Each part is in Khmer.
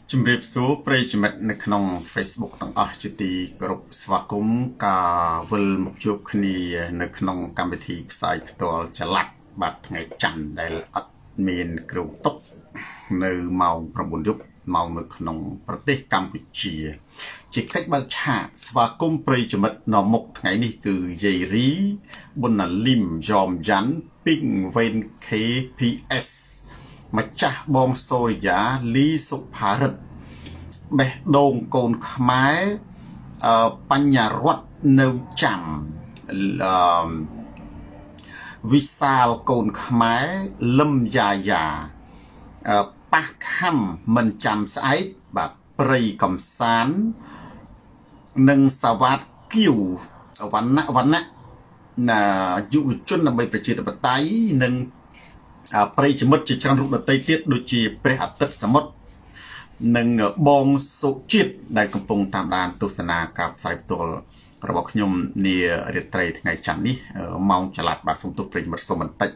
ជំរាបសួរប្រិយមិត្តនៅក្នុង Facebook ទាំងអស់ជាទីគោរពស្វាគមន៍ការវិលមកជួបគ្នានៅក្នុងកម្មវិធីផ្សាយផ្ទាល់ចល័តបាទថ្ងៃច័ន្ទដែលអត់មានគ្រូតុកនៅម៉ោង 9 យប់ម៉ោងនៅក្នុងប្រទេសកម្ពុជាជាកិច្ចបើកឆាកស្វាគមន៍ប្រិយមិត្តនៅមុខថ្ងៃនេះគឺយាយរីប៊ុនណាលីមយ៉មយ៉ាន់ពីងវេន KPS ម្ចាស់បងសូរិយាលីសុផារិទ្ធបេះដូងកូនខ្មែរបញ្ញារតនៅចាំវិសាលកូនខ្មែរលឹមយ៉ាយ៉ាប៉ះខំមិនចាំស្អែកបាទព្រៃកំសាននិងសវត្តគៀវវណ្ណៈណាយុវជនដើម្បីប្រជាធិបតេយ្យនិងប្រិយមិត្តជាច្រើនរូបដទៃទៀតដូចជាព្រះអាទិត្យសមុទ្រនិងបងសុជាតិដែលកំពុងតាមដានទស្សនាការផ្សាយផ្ទាល់របស់ខ្ញុំនារាត្រីថ្ងៃច័ន្ទនេះម៉ោងចល័តបាទសូមទោសប្រិយមិត្តសូមបន្តិច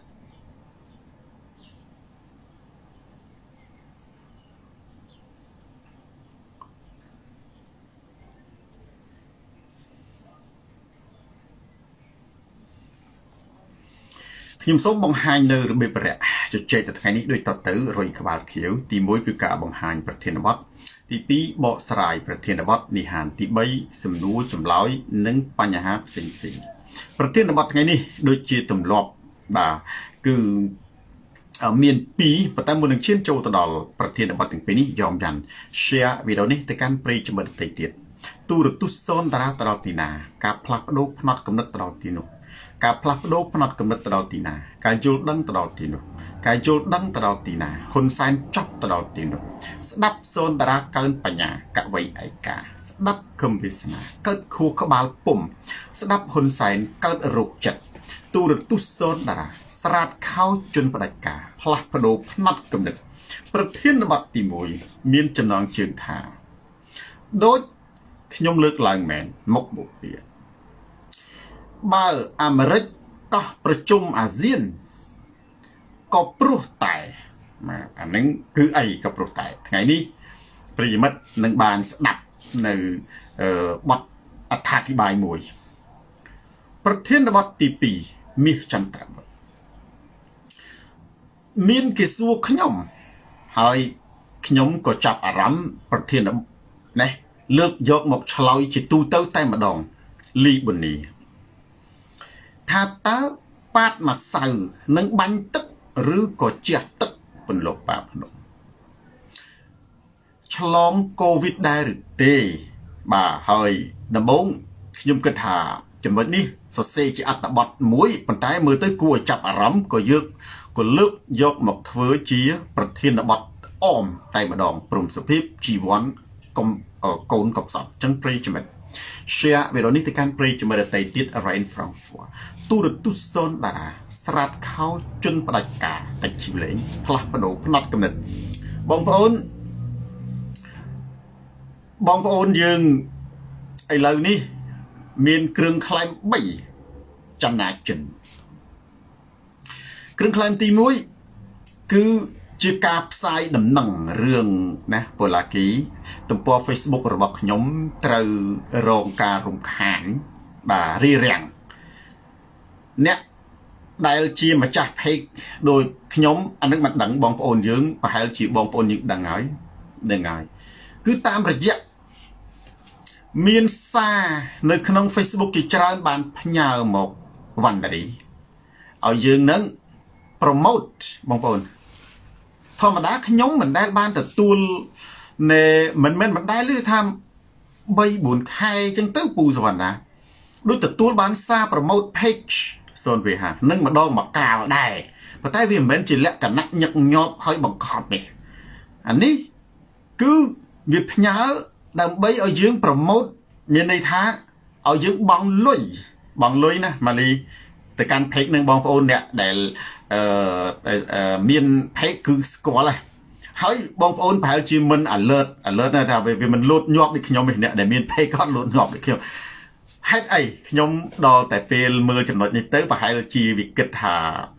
ខ្ញុំសូមបង្ហាញនៅរបៀបរយៈជជែកទៅថ្ងៃនេះដូចតទៅរុញក្បាលខៀវទី1គឺការបង្ហាញប្រធានបទទី2បកស្រាយប្រធានបទនិហានទី3សំណួរចម្លើយនិងបញ្ហាផ្សេងប្រធានបទថ្ងៃនេះដូចជាទម្លាប់បាទគឺមាន2ប៉ុន្តែមុននឹងឈានចូលទៅដល់ប្រធានបទទាំងពីរនេះយ៉មយ៉ាន់ share វីដេអូនេះទៅកាន់ប្រិយមិត្តដទៃទៀតទូរទស្សន៍សូនតារាទៅដល់ទីណាការផ្លាស់ប្ដូរផ្នត់គំនិតទៅដល់ទីនោះការផ្លាស់ប្ដូរផ្នត់គំនិតទៅដល់ទីណាការយល់ដឹងទៅដល់ទីនោះការយល់ដឹងទៅដល់ទីណាហ៊ុនសែនចប់ទៅដល់ទីនោះស្ដាប់សូនតារាកើនបញ្ញាកវីឯកាស្ដាប់គំវាសនាកើតខួរក្បាលពុំស្ដាប់ហ៊ុនសែនកើតរោគចិត្តទូរទស្សន៍សូនតារាស្រាតខោជន់ផ្ដាច់ការផ្លាស់ប្ដូរផ្នត់គំនិតប្រធានបទទី1មានចំណងជើងថាដូចខ្ញុំលើកឡើងមែនមុខបុព្វាបើអាមេរិកកោះប្រជុំអាស៊ានក៏ព្រោះតែបាទអានឹងគឺអីក៏ព្រោះតែថ្ងៃនេះប្រិយមិត្តនឹងបានស្ដាប់នៅបទអត្ថាធិប្បាយមួយប្រធានបទទី2មាសចន្ទ្របុត្រមានគេសួរខ្ញុំហើយខ្ញុំក៏ចាប់អារម្មណ៍ប្រធាននេះលើកយកមកឆ្លើយជាទូទៅតែម្ដងលីប៊ូនីថាតើប៉ាតម្សៅនឹងបាញ់ទឹកឬក៏ជះទឹកពន្លកប៉ាភ្នំឆ្លងកូវីដដែរឬទេបាទហើយដំបូងខ្ញុំគិតថាចំណុចនេះសរសេរជាអត្ថបទមួយប៉ុន្តែមើលទៅគួរឲ្យចាប់អារម្មណ៍ក៏លើកយកមកធ្វើជាប្រធានបទអមតែម្ដងព្រមសុភាពជីវ័នកូនកំសត់ចឹងប្រិយមិត្ត share វីដេអូនេះទៅកាន់ប្រិយមិត្តដទៃទៀត Rain François ទូរទស្សន៍សូនតារាស្រាតខោជន់ផ្ដាច់ការតិចជីវលេងផ្លាស់ប្ដូរផ្នត់គំនិតបងប្អូនយើងឥឡូវនេះមានគ្រឿងក្លែម3ចំណាចិនគ្រឿងក្លែមទី1គឺជាការផ្សាយដំណឹងរឿងណាប៉ូឡាគីទំព័រ Facebook របស់ខ្ញុំត្រូវរងការរំខានបាទរីរាំងអ្នកដែលជាម្ចាស់ page ដូចខ្ញុំអានឹងមិនដឹងបងប្អូនយើងប្រហែលជាបងប្អូនយើងដឹងហើយគឺតាមរយៈមានសារនៅក្នុង Facebook ជាច្រើនបានផ្ញើមកវណ្ណរីឲ្យយើងនឹង promote បងប្អូនធម្មតាខ្ញុំមិនដែលបានទទួលមិនដែលឮថា 3-4 ខែអញ្ចឹងទៅពូសវណ្ណាដូចទទួលបានសារ promote page សូនវាហានឹងម្ដងមកកាលដែរប៉ុន្តែវាមិនមែនជាលក្ខណៈញឹកញាប់ហើយបង្ខំទេអានេះគឺវាផ្ញើដើម្បីឲ្យយើង promote មានន័យថាឲ្យយើងបង់លុយណាម៉ាលីទៅកាន់ page នឹងបងប្អូនអ្នកដែលមាន page គឺស្គាល់ហើយបងប្អូនប្រហែលជាមិន alert ណាថាវាមិនលោតញាប់ដូចខ្ញុំទេអ្នកដែលមាន page គាត់លោតញាប់ដូចខ្ញុំហេតុអីខ្ញុំដល់តែពេលមើលចំណុចនេះទៅប្រហែលជាវាគិតថា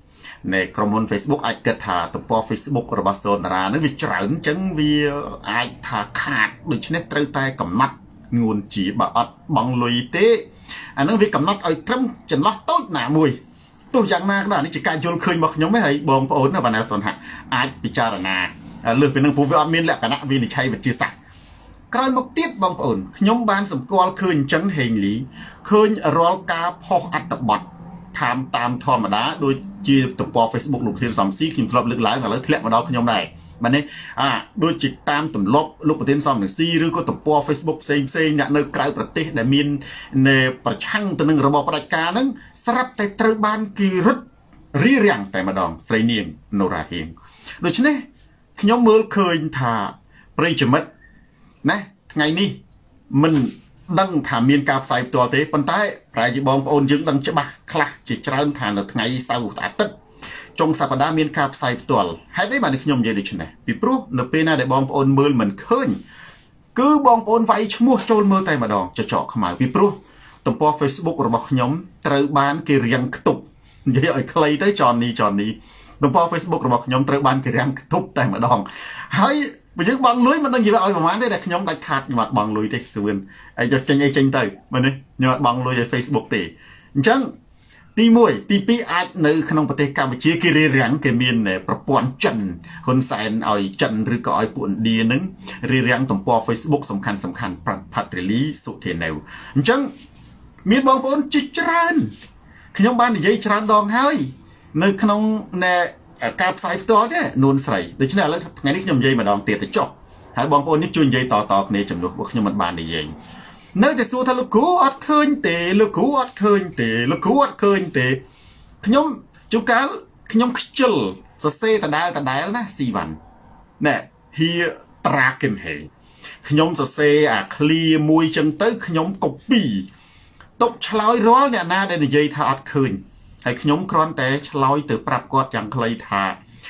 ในกรมน Facebook អាចគិតថាទំព័រ Facebook របស់សូនតារានឹងវាច្រើនអញ្ចឹងវាអាចថាខាតដូច្នេះត្រូវតែកំណត់ងួនជាបើអត់បង់លុយទេអានឹងវាកំណត់ឲ្យត្រឹមចន្លោះតូចណាមួយទោះយ៉ាងណាក៏ដោយនេះជាការយល់ឃើញរបស់ខ្ញុំទេហើយបងប្អូនណាបណ្ណាសុនហាអាចពិចារណាលើសពីនឹងព្រោះវាអត់មានលក្ខណៈវិនិច្ឆ័យវិទ្យាសាស្ត្រក្រោយមកទៀតបងប្អូនខ្ញុំបានសម្គាល់ឃើញអញ្ចឹងហេងលីឃើញរាល់ការផុសអត្ថបទតាមធម្មតាដូចជាទំព័រ Facebook លោកប្រធានសំស៊ីខ្ញុំធ្លាប់លើកឡើងឥឡូវធ្លាក់មកដល់ខ្ញុំដែរបាទនេះដូចជាតាមទម្លាប់លោកប្រធានសំស៊ីឬក៏ទំព័រ Facebook ផ្សេងអ្នកនៅក្រៅប្រទេសដែលមានប្រឆាំងទៅនឹងរបបផ្ដាច់ការហ្នឹងស្រាប់តែត្រូវបានគេរឹតរៀបរៀងតែម្ដងស្រីនាងនរ៉ាហៀងដូច្នេះខ្ញុំមើលឃើញថាប្រិយមិត្តណាថ្ងៃនេះមិនដឹងថាមានការផ្សាយផ្ទាល់ទេប៉ុន្តែប្រហែលជាបងប្អូនយើងដឹងច្បាស់ខ្លះជាច្រើនថានៅថ្ងៃសៅរ៍អាទិត្យចុងសប្តាហ៍មានការផ្សាយផ្ទាល់ហេតុអីបានខ្ញុំនិយាយដូច្នេះពីព្រោះនៅពេលណាដែលបងប្អូនមើលមិនឃើញគឺបងប្អូនវាយឈ្មោះចូលមើលតែម្ដងចចកខ្មៅពីព្រោះទំព័រ Facebook របស់ខ្ញុំត្រូវបានគេរាំងខ្ទប់និយាយឲ្យខ្លីទៅចននេះទំព័រ Facebook របស់ខ្ញុំត្រូវបានគេរាំងខ្ទប់តែម្ដងហើយបើយើងបង់លុយមិនដឹងនិយាយឲ្យប្រហែលទេតែខ្ញុំដាច់ខាតខ្ញុំអត់បង់លុយទេសឿនហើយយកចេញទៅមើលនេះខ្ញុំអត់បង់លុយឲ្យ Facebook ទេអញ្ចឹងទី1ទី2អាចនៅក្នុងប្រទេសកម្ពុជាគេរៀបរៀងគេមានប្រព័ន្ធចិនហ៊ុនសែនឲ្យចិនឬក៏ឲ្យពួកឥណ្ឌានឹងរៀបរៀងទំព័រ Facebook សំខាន់ផាត់រីលីសុធានៅអញ្ចឹងមានបងប្អូនជាច្រើនខ្ញុំបាននិយាយច្រើនដងហើយនៅក្នុងការផ្សាយផ្ទាល់ទេនួនស្រីដូច្នេះឥឡូវថ្ងៃនេះខ្ញុំនិយាយម្ដងទៀតទៅចុះហើយបងប្អូននេះជួយនិយាយតគ្នាចំនួនពួកខ្ញុំមិនបាននិយាយនៅតែសួរថាលោកគ្រូអត់ឃើញទេលោកគ្រូអត់ឃើញទេលោកគ្រូអត់ឃើញទេខ្ញុំជួនកាលខ្ញុំខ្ជិលសរសេរដដែលណាស៊ីវ៉ាន់ណែហៀត្រាគិនហេខ្ញុំសរសេរអាឃ្លាមួយចឹងទៅខ្ញុំកូពីទុកឆ្លើយរាល់អ្នកណាដែលនិយាយថាអត់ឃើញហើយខ្ញុំគ្រាន់តែឆ្លើយទៅប្រាប់គាត់យ៉ាងខ្លីថា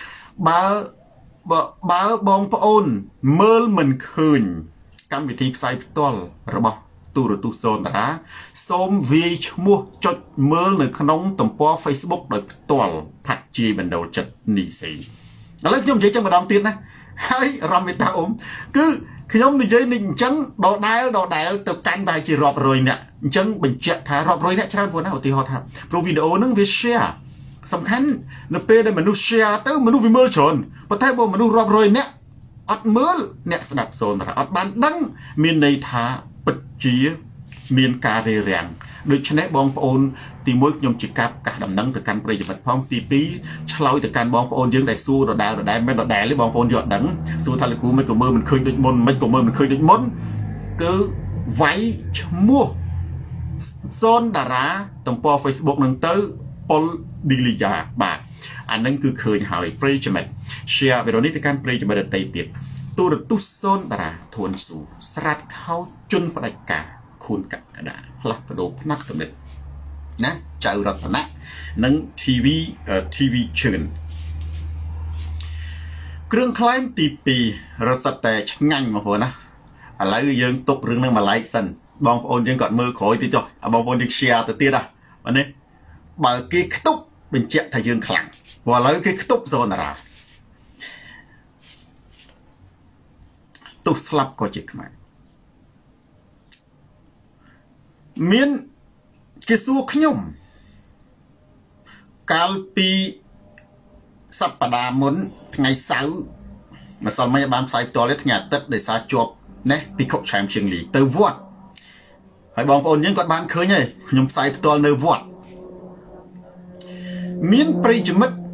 បើបងប្អូនមើលមិនឃើញកម្មវិធីផ្សាយផ្ទាល់របស់ទូរទស្សន៍សូនតារាសូមវាយឈ្មោះចុចមើលនៅក្នុងទំព័រ Facebook ដោយផ្ទាល់ផាត់ជាបណ្ដោចិត្តនេះសេឥឡូវខ្ញុំនិយាយចឹងម្ដងទៀតណាហើយរំមេតាអ៊ំគឺខ្ញុំនិយាយនេះអញ្ចឹងដដែលទៅកាន់តែជារាប់រយអ្នកអញ្ចឹងបញ្ជាក់ថារាប់រយអ្នកច្រើនប៉ុណ្ណាឧទាហរណ៍ថាព្រោះវីដេអូហ្នឹងវា share សំខាន់នៅពេលដែលមនុស្ស share ទៅមនុស្សវាមើលច្រើនប៉ុន្តែបើមនុស្សរាប់រយអ្នកអត់មើលអ្នកស្ដាប់សូនតារាអត់បានដឹងមានន័យថាពិតជាមានការរារាំងដូច្នេះបងប្អូនទី1ខ្ញុំជាកាប់កាសដំណឹងទៅកាន់ប្រិយមិត្តផងទី2ឆ្លើយទៅកាន់បងប្អូនយើងដែលសួរដដែលមិនដដែលទេបងប្អូនយកអត់ដឹងសួរថាលោកគ្រូមិនក៏មើលមិនឃើញដូចមុនមិនក៏មើលមិនឃើញដូចមុនគឺវាយឈ្មោះសូនតារាទំព័រ Facebook នឹងទៅប៉ុលឌីលីយ៉ាបាទអានឹងគឺឃើញហើយប្រិយមិត្ត share វីដេអូនេះទៅកាន់ប្រិយមិត្តដទៃទៀតទូរទស្សន៍សូនតារាធួនស៊ូស្រាតខោជន់ផ្ដាច់ការខួនកក្កដាផ្លាស់ប្ដូរផ្នែកកំណត់ណាចៅរតនៈនិង TV ជឿនគ្រឿងខ្លែងទី2រស័តតែឆ្ងាញ់មកព្រោះណាឥឡូវយើងទុករឿងនឹងមួយឡែកសិនបងប្អូនយើងគាត់មើលក្រោយទៀតចុះបងប្អូនយើង share ទៅទៀតបាទនេះបើគេខ្ទប់បញ្ជាក់ថាយើងខ្លាំងព្រោះឥឡូវគេខ្ទប់សូនតារាទោះស្លាប់ក៏ជាខ្មែរមានគេសួរខ្ញុំកាលពីសប្តាហ៍មុនថ្ងៃសៅរ៍ម្សិលមិញបានផ្សាយផ្ទាល់ទេថ្ងៃអាទិត្យដោយសារជាប់នេះពីខុកឆែមជើងលីទៅវត្តហើយបងប្អូនយើងគាត់បានឃើញហើយខ្ញុំផ្សាយផ្ទាល់នៅវត្តមានប្រិយមិត្ត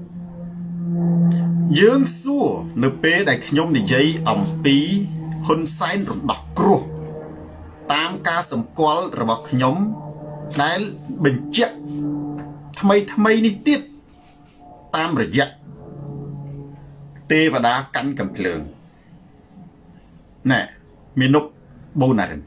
យើងសួរនៅពេលដែលខ្ញុំនិយាយអំពីហ៊ុនសែនរំដោះគ្រោះតាមការសម្គាល់របស់ខ្ញុំដែលបញ្ជាក់ថ្មីនេះទៀតតាមរយៈទេវតាកាន់កំភ្លើងណែមានុកបូណារិន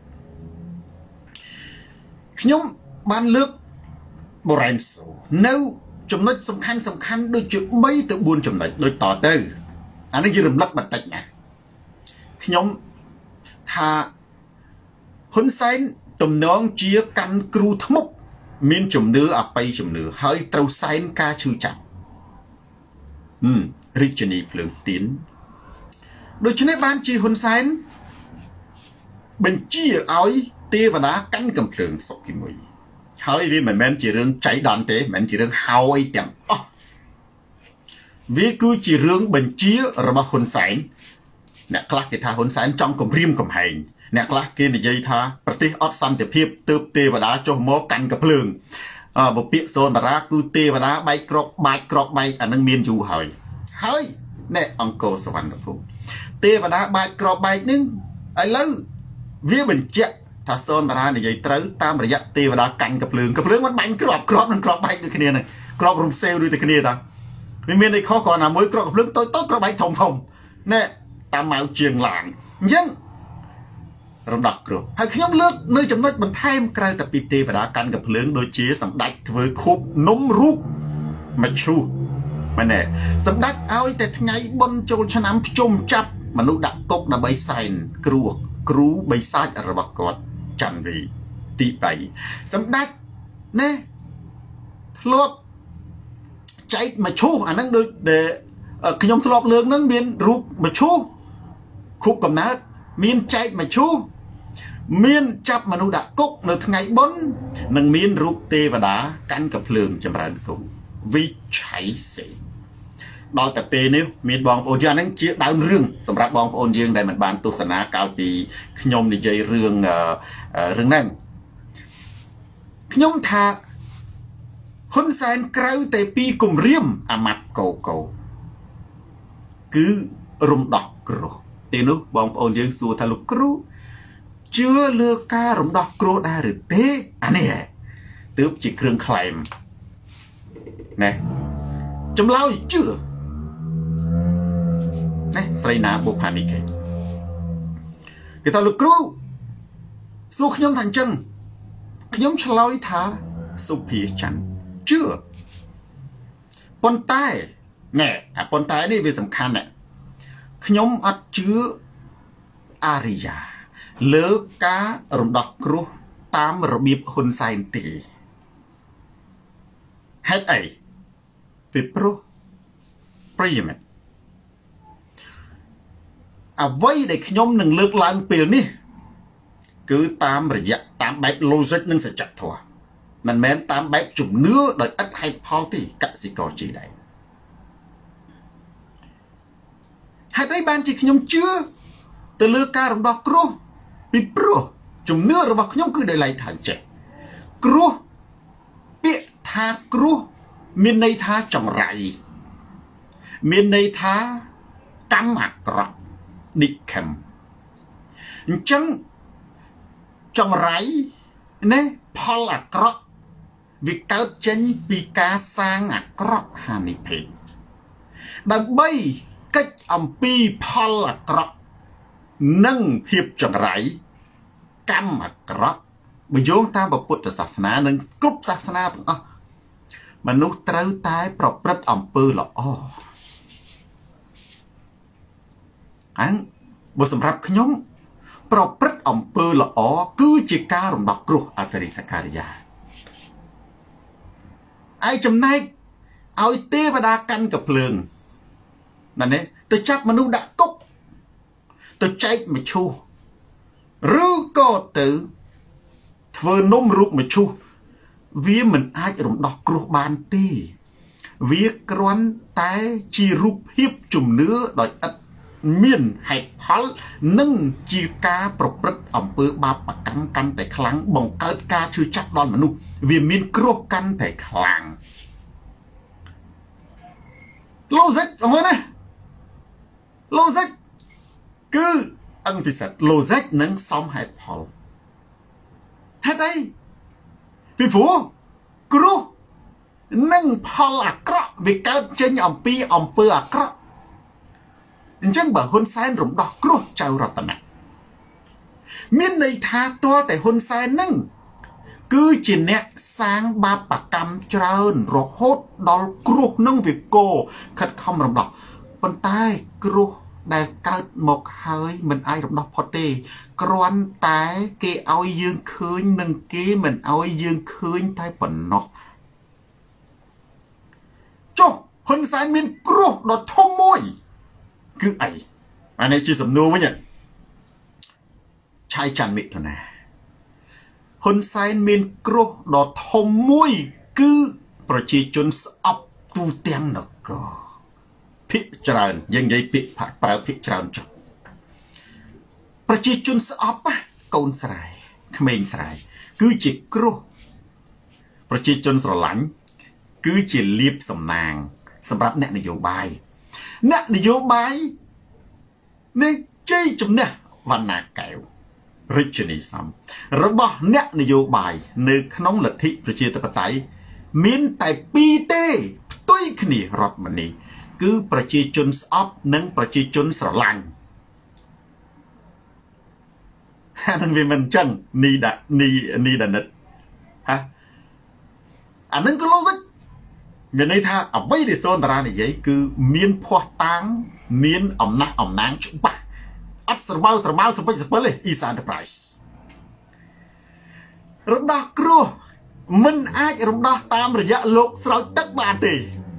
ខ្ញុំបានលើកបូរ៉ែនសូនៅចំណុចសំខាន់ដូចជា3ទៅ4ចំណុចដូចតទៅអានេះយើងរំលឹកបន្តិចណាខ្ញុំថាហ៊ុនសែនទំនងជាកាន់គ្រូធ្មប់មានជំនឿអបិយជំនឿហើយត្រូវសែនការឈឺចាប់រិជនីភ្លើងទៀនដូច្នេះបានជាហ៊ុនសែនបញ្ជាឲ្យទេវតាកាន់កំភ្លើងសុកទីមួយហើយវាមិនមែនជារឿងចៃដន្យទេមិនមែនជារឿងហោយទាំងអស់វាគឺជារឿងបញ្ជារបស់ហ៊ុនសែនអ្នកខ្លះគេថាហ៊ុនសែនចង់គំរាមកំហែងអ្នកខ្លះគេនិយាយថាប្រទេសអត់សន្តិភាពទើបទេវតាចុះមកកាន់កំភ្លើងបពាក្យសូនតារាគឺទេវតាបែកក្របបាច់ក្របបែកអានឹងមានយូរហើយណែអង្គរសវណ្ណភូមិទេវតាបាច់ក្របបែកនឹងឥឡូវវាបញ្ជាក់ថាសូនតារានិយាយត្រូវតាមរយៈទេវតាកាន់កំភ្លើងមិនបាញ់ក្របនឹងក្របបែកដូចគ្នានឹងក្របរំសេវដូចតែគ្នាតាវាមានអីខុសគ្រាន់តែមួយក្របកំភ្លើងតូចក្របបែកធំណែតាមម៉ៅជាងឡានអញ្ចឹងរំដោះគ្រោះហើយខ្ញុំលើកនៅចំណុចបន្ថែមក្រៅតែពីទេវតាកាន់កំភ្លើងដូចជាសម្ដេចធ្វើខូបនំរូបមឈូសមែនទេសម្ដេចឲ្យតែថ្ងៃបុណ្យចូលឆ្នាំភ្ជុំចាប់មនុស្សដាក់គុកដើម្បីសែនគ្រូបិសាចរបស់គាត់ច័ន្ទវីទី3សម្ដេចណែធ្លាប់ចែកមឈូសអាហ្នឹងដូចដែលខ្ញុំធ្លាប់លើកហ្នឹងមានរូបមឈូសខូបកំណើតមានចែកមឈូសមានចាប់មនុស្សដាក់គុកនៅថ្ងៃបុណ្យនិងមានរូបទេវតាកាន់កំភ្លើងចម្រើនគុំវិឆ័យសេនដល់តែពេលនេះមានបងប្អូនយើងហ្នឹងជាដើមរឿងសម្រាប់បងប្អូនយើងដែលមិនបានទស្សនាកាលពីខ្ញុំនិយាយរឿងហ្នឹងខ្ញុំថាហ៊ុនសែនក្រៅតែពីគម្រាមអាម៉ាត់កោគឺរំដោះគ្រោះទីនោះបងប្អូនយើងសួរថាលោកគ្រូជឿលើការរំដោះគ្រោះដែរឬទេអានេះទើបជាគ្រឿងក្លែមណែចម្លើយជឿណែស្រីណាបុផានីគេថាលោកគ្រូសួរខ្ញុំថាអញ្ចឹងខ្ញុំឆ្លើយថាសុភាច័ន្ទជឿប៉ុន្តែណែអាប៉ុន្តែនេះវាសំខាន់ណាស់ខ្ញុំអត់ជឿអារិយាលើការរំដោះគ្រោះតាមរបៀបហ៊ុនសែនទេហេតុអីពីព្រោះប្រិយមិត្តអ្វីដែលខ្ញុំនឹងលើកឡើងពេលនេះគឺតាមរយៈតាមបែប logic និងសច្ចធម៌មិនមែនតាមបែបជំនឿដោយឥតហេតុផលទេកសិករជីដែរហេតុអីបានជាខ្ញុំជឿទៅលើការរំដោះគ្រោះពីព្រោះជំនឿរបស់ខ្ញុំគឺដោយឡែកថាចេះគ្រោះពាក្យថាគ្រោះមានន័យថាចង្រៃមានន័យថាកម្មអាក្រក់ឌិខឹមអញ្ចឹងចង្រៃណាផលអាក្រក់វាកើតចេញពីការសាងអាក្រក់ហានិភេកដើម្បីកិច្ចអំពីផលអាក្រក់និងភាពចង្រៃកម្មអាក្រក់បើយោងតាមពុទ្ធសាសនានិងគ្រប់សាសនាទាំងអស់មនុស្សត្រូវតែប្រព្រឹត្តអំពើល្អបើសម្រាប់ខ្ញុំប្រព្រឹត្តអំពើល្អគឺជាការរំដោះគ្រោះអសិរិសការីយ៉ាឯចំណែកឲ្យទេវតាកាន់កំភ្លើងណានេះទៅចាប់មនុស្សដាក់គុកទៅចែកមឈូសឬក៏ទៅធ្វើនំរូបមឈូសវាមិនអាចរំដោះគ្រោះបានទេវាគ្រាន់តែជារូបភាពជំនឿដោយឥតមានហេតុផលនិងជាការប្រព្រឹត្តអំពើបាបកម្មកាន់តែខ្លាំងបង្កើតការឈឺចាប់ដល់មនុស្សវាមានគ្រោះកាន់តែខ្លាំង logic អងណា logic គឺអង្គពិសេស logic និងសមហេតុផលហេតុអីពីព្រោះគ្រោះនិងផលអាក្រក់វាកើតចេញអំពីអំពើអាក្រក់អញ្ចឹងបើហ៊ុនសែនរំដោះគ្រោះចៅរតនាមានន័យថាតើតែហ៊ុនសែននឹងគឺជាអ្នកសាងបាបកម្មច្រើនរហូតដល់គ្រោះនឹងវាកោខិតខំរំដោះប៉ុន្តែគ្រោះដែលកើតមកហើយមិនអាចរំដោះផុតទេគ្រាន់តែគេឲ្យយើងឃើញនិងគេមិនឲ្យយើងឃើញតែប៉ុណ្ណោះចុះហ៊ុនសែនមានគ្រោះដ៏ធំមួយគឺអីអានេះជាសំណួរវិញឆៃច័ន្ទមិថុនាហ៊ុនសែនមានគ្រោះដ៏ធំមួយគឺប្រជាជនស្អប់ទូទាំងនគរភាគច្រើនយើងនិយាយពាក្យប្រើភាគច្រើនចុះប្រជាជនស្អប់កូនស្រែក្មេងស្រែគឺជាគ្រោះប្រជាជនស្រឡាញ់គឺជាលៀបសំណាងសម្រាប់អ្នកនយោបាយនេះជ័យជំនះវណ្ណាកែវរាជនីសំរបស់អ្នកនយោបាយនៅក្នុងលទ្ធិប្រជាធិបតេយ្យមានតែពីរទេផ្ទុយគ្នារដ្ឋមនីគឺប្រជាជនស្អប់និងប្រជាជនស្រឡាញ់អានឹងវាមិនអញ្ចឹងនីដានិតហ៎អានឹងក៏លោកវិញមានន័យថាអ្វីដែលសូនតារានិយាយគឺមានភ័ស្តុតាងមានអំណះអំណាងច្បាស់អត់ស្រមៅសពិចសពិលទេ East Enterprise រំដោះគ្រោះមិនអាចរំដោះតាមរយៈលោកស្រោចទឹកបានទេ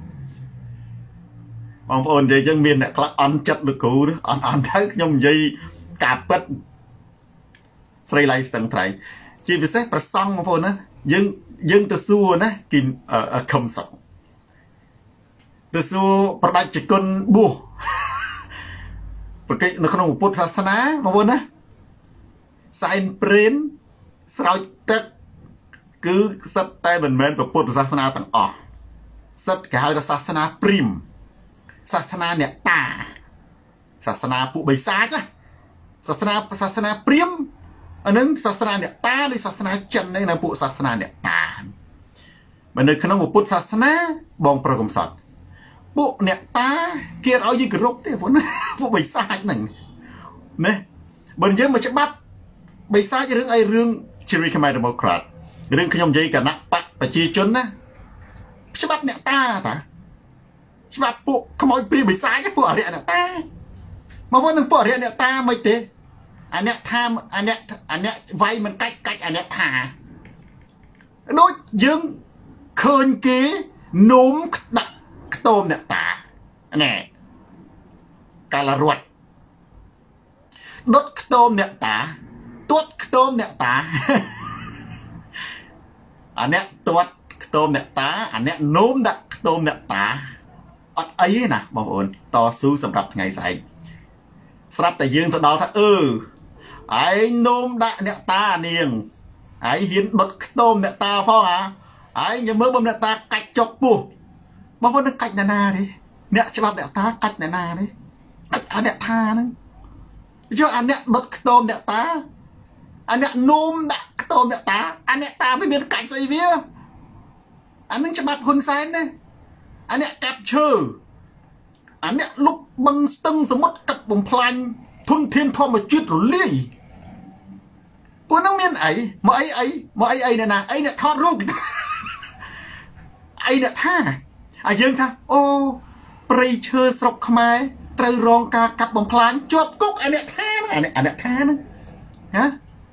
បងប្អូននិយាយចឹងមានអ្នកខ្លះអន់ចិត្តលោកគ្រូអន់ទៅខ្ញុំនិយាយការពិតស្រីឡៃស្ទឹងត្រែងជាពិសេសប្រសង់បងប្អូនណាយើងទៅសួរណាគីខំសុកទៅសួរប្រដាច់ជគុណបួសប្រកេតនៅក្នុងពុទ្ធសាសនាបងប្អូនណាសែនព្រេនស្រោចទឹកគឺសិតតែមិនមែនពុទ្ធសាសនាទាំងអស់សិតគេហៅថាសាសនាព្រាហ្មណ៍សាសនាអ្នកតាសាសនាពួកបិសាចណាសាសនាព្រាហ្មណ៍អានឹងសាសនាអ្នកតាឬសាសនាចិននៅពួកសាសនាអ្នកតាបើនៅក្នុងពុទ្ធសាសនាបងប្រុសកំសត់ពួកអ្នកតាគេឲ្យយើងគោរពទេបងពួកបិសាចហ្នឹងណាបើយើងមកច្បាប់បិសាចរឿងអីរឿងជារីខ្មែរ Democrat រឿងខ្ញុំនិយាយគណៈបកប្រជាជនណាច្បាប់អ្នកតាតាច្បាប់ពួកខ្មោចព្រាយបិសាចពួកអរិយអ្នកតាមកវិញនឹងពួកអរិយអ្នកតាមិនទេអាអ្នកថាអាអ្នកវាយមិនកាច់អាអ្នកថាដូចយើងឃើញគេនោមដាក់ខ្ទមអ្នកតាណែកាលរត់ដុតខ្ទមអ្នកតាទាត់ខ្ទមអ្នកតាអាអ្នកទាត់ខ្ទមអ្នកតាអាអ្នកនោមដាក់ខ្ទមអ្នកតាអត់អីទេណាបងប្អូនតស៊ូសម្រាប់ថ្ងៃស្អែកស្រាប់តែយើងទៅដល់ថាឯងនោមដាក់អ្នកតានាងឯងហ៊ានដុតខ្ទមអ្នកតាផងឯងញមើលបើអ្នកតាកាច់ចុកពោះបងប្អូននឹងកាច់អ្នកណាទេអ្នកច្បាប់អ្នកតាកាច់អ្នកណាទេកាច់អាអ្នកថាហ្នឹងយកអាអ្នកដុតខ្ទមអ្នកតាអាអ្នកនោមដាក់ខ្ទមអ្នកតាអាអ្នកតាមិនមានកាច់ស្អីវាអានឹងច្បាប់ហ៊ុនសែនណាអាអ្នកកាប់ឈើអាអ្នកលុបបឹងស្ទឹងសមុទ្រកាប់បំផ្លាញធនធានធម្មជាតិរលាយពួកនឹងមានអីមកអីណាអីអ្នកថតរូបអីអ្នកថាយើងថាអូព្រៃឈើស្រុកខ្មែរត្រូវរងការកាប់បំផ្លាញជាប់គុកអាអ្នកថាហ្នឹងអាអ្នកថាហ្នឹងហ៎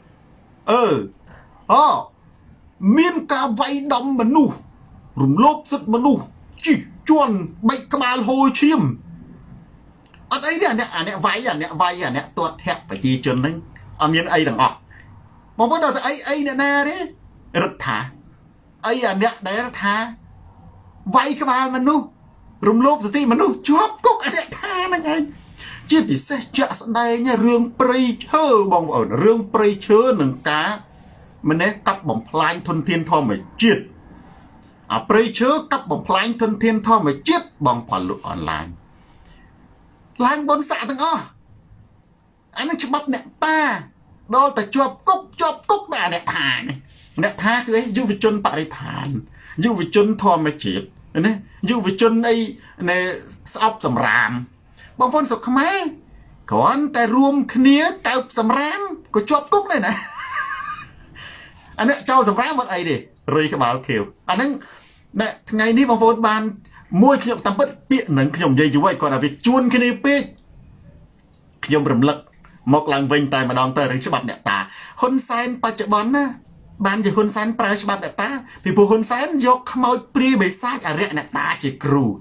មានការវាយដំមនុស្សរំលោភសិទ្ធិមនុស្សជិះជាន់បែកក្បាលហូរឈាមអត់អីទេអាអ្នកវាយអាអ្នកទាត់ធាក់ប្រជាជនហ្នឹងអត់មានអីទាំងអស់បងប្អូនដល់តែអីអ្នកណាទេរដ្ឋាអីអាអ្នកដែលថាវាយក្បាលមនុស្សរំលោភសិទ្ធិមនុស្សជាប់គុកអាអ្នកថាហ្នឹងឯងជាពិសេសជាក់ស្ដែងរឿងព្រៃឈើបងប្អូនរឿងព្រៃឈើនឹងការម្នេះកាប់បំផ្លាញធនធានធម្មជាតិអាព្រៃឈើកាប់បំផ្លាញធនធានធម្មជាតិបងផលលក់អនឡាញឡើងបនសាក់ទាំងអស់អានឹងច្បាប់អ្នកតាដល់តែជាប់គុកតែអ្នកថានេះអ្នកថាគឺអីយុវជនបរិស្ថានយុវជនធម្មជាតិណាយុវជនអីនៃស្អប់សម្រាមបងប្អូនស្រុកខ្មែរគ្រាន់តែរួមគ្នាកោបសម្រាមក៏ជាប់គុកដែរណាអានេះចោលសម្រាមអត់អីទេរុយក្បាលខៀវអាហ្នឹងថ្ងៃនេះបងប្អូនបានមួយខ្ញុំតាមពិតពាក្យនឹងខ្ញុំនិយាយយូរហើយគាត់ថាវាជួនគ្នាពេកខ្ញុំរំលឹកមកឡើងវិញតែម្ដងទៅរឿងច្បាប់អ្នកតាហ៊ុនសែនបច្ចុប្បន្នណាបានជាហ៊ុនសែនប្រើច្បាប់អ្នកតាពីព្រោះហ៊ុនសែនយកខ្មោចព្រាយបិសាចអរិយអ្នកតាជាគ្រូ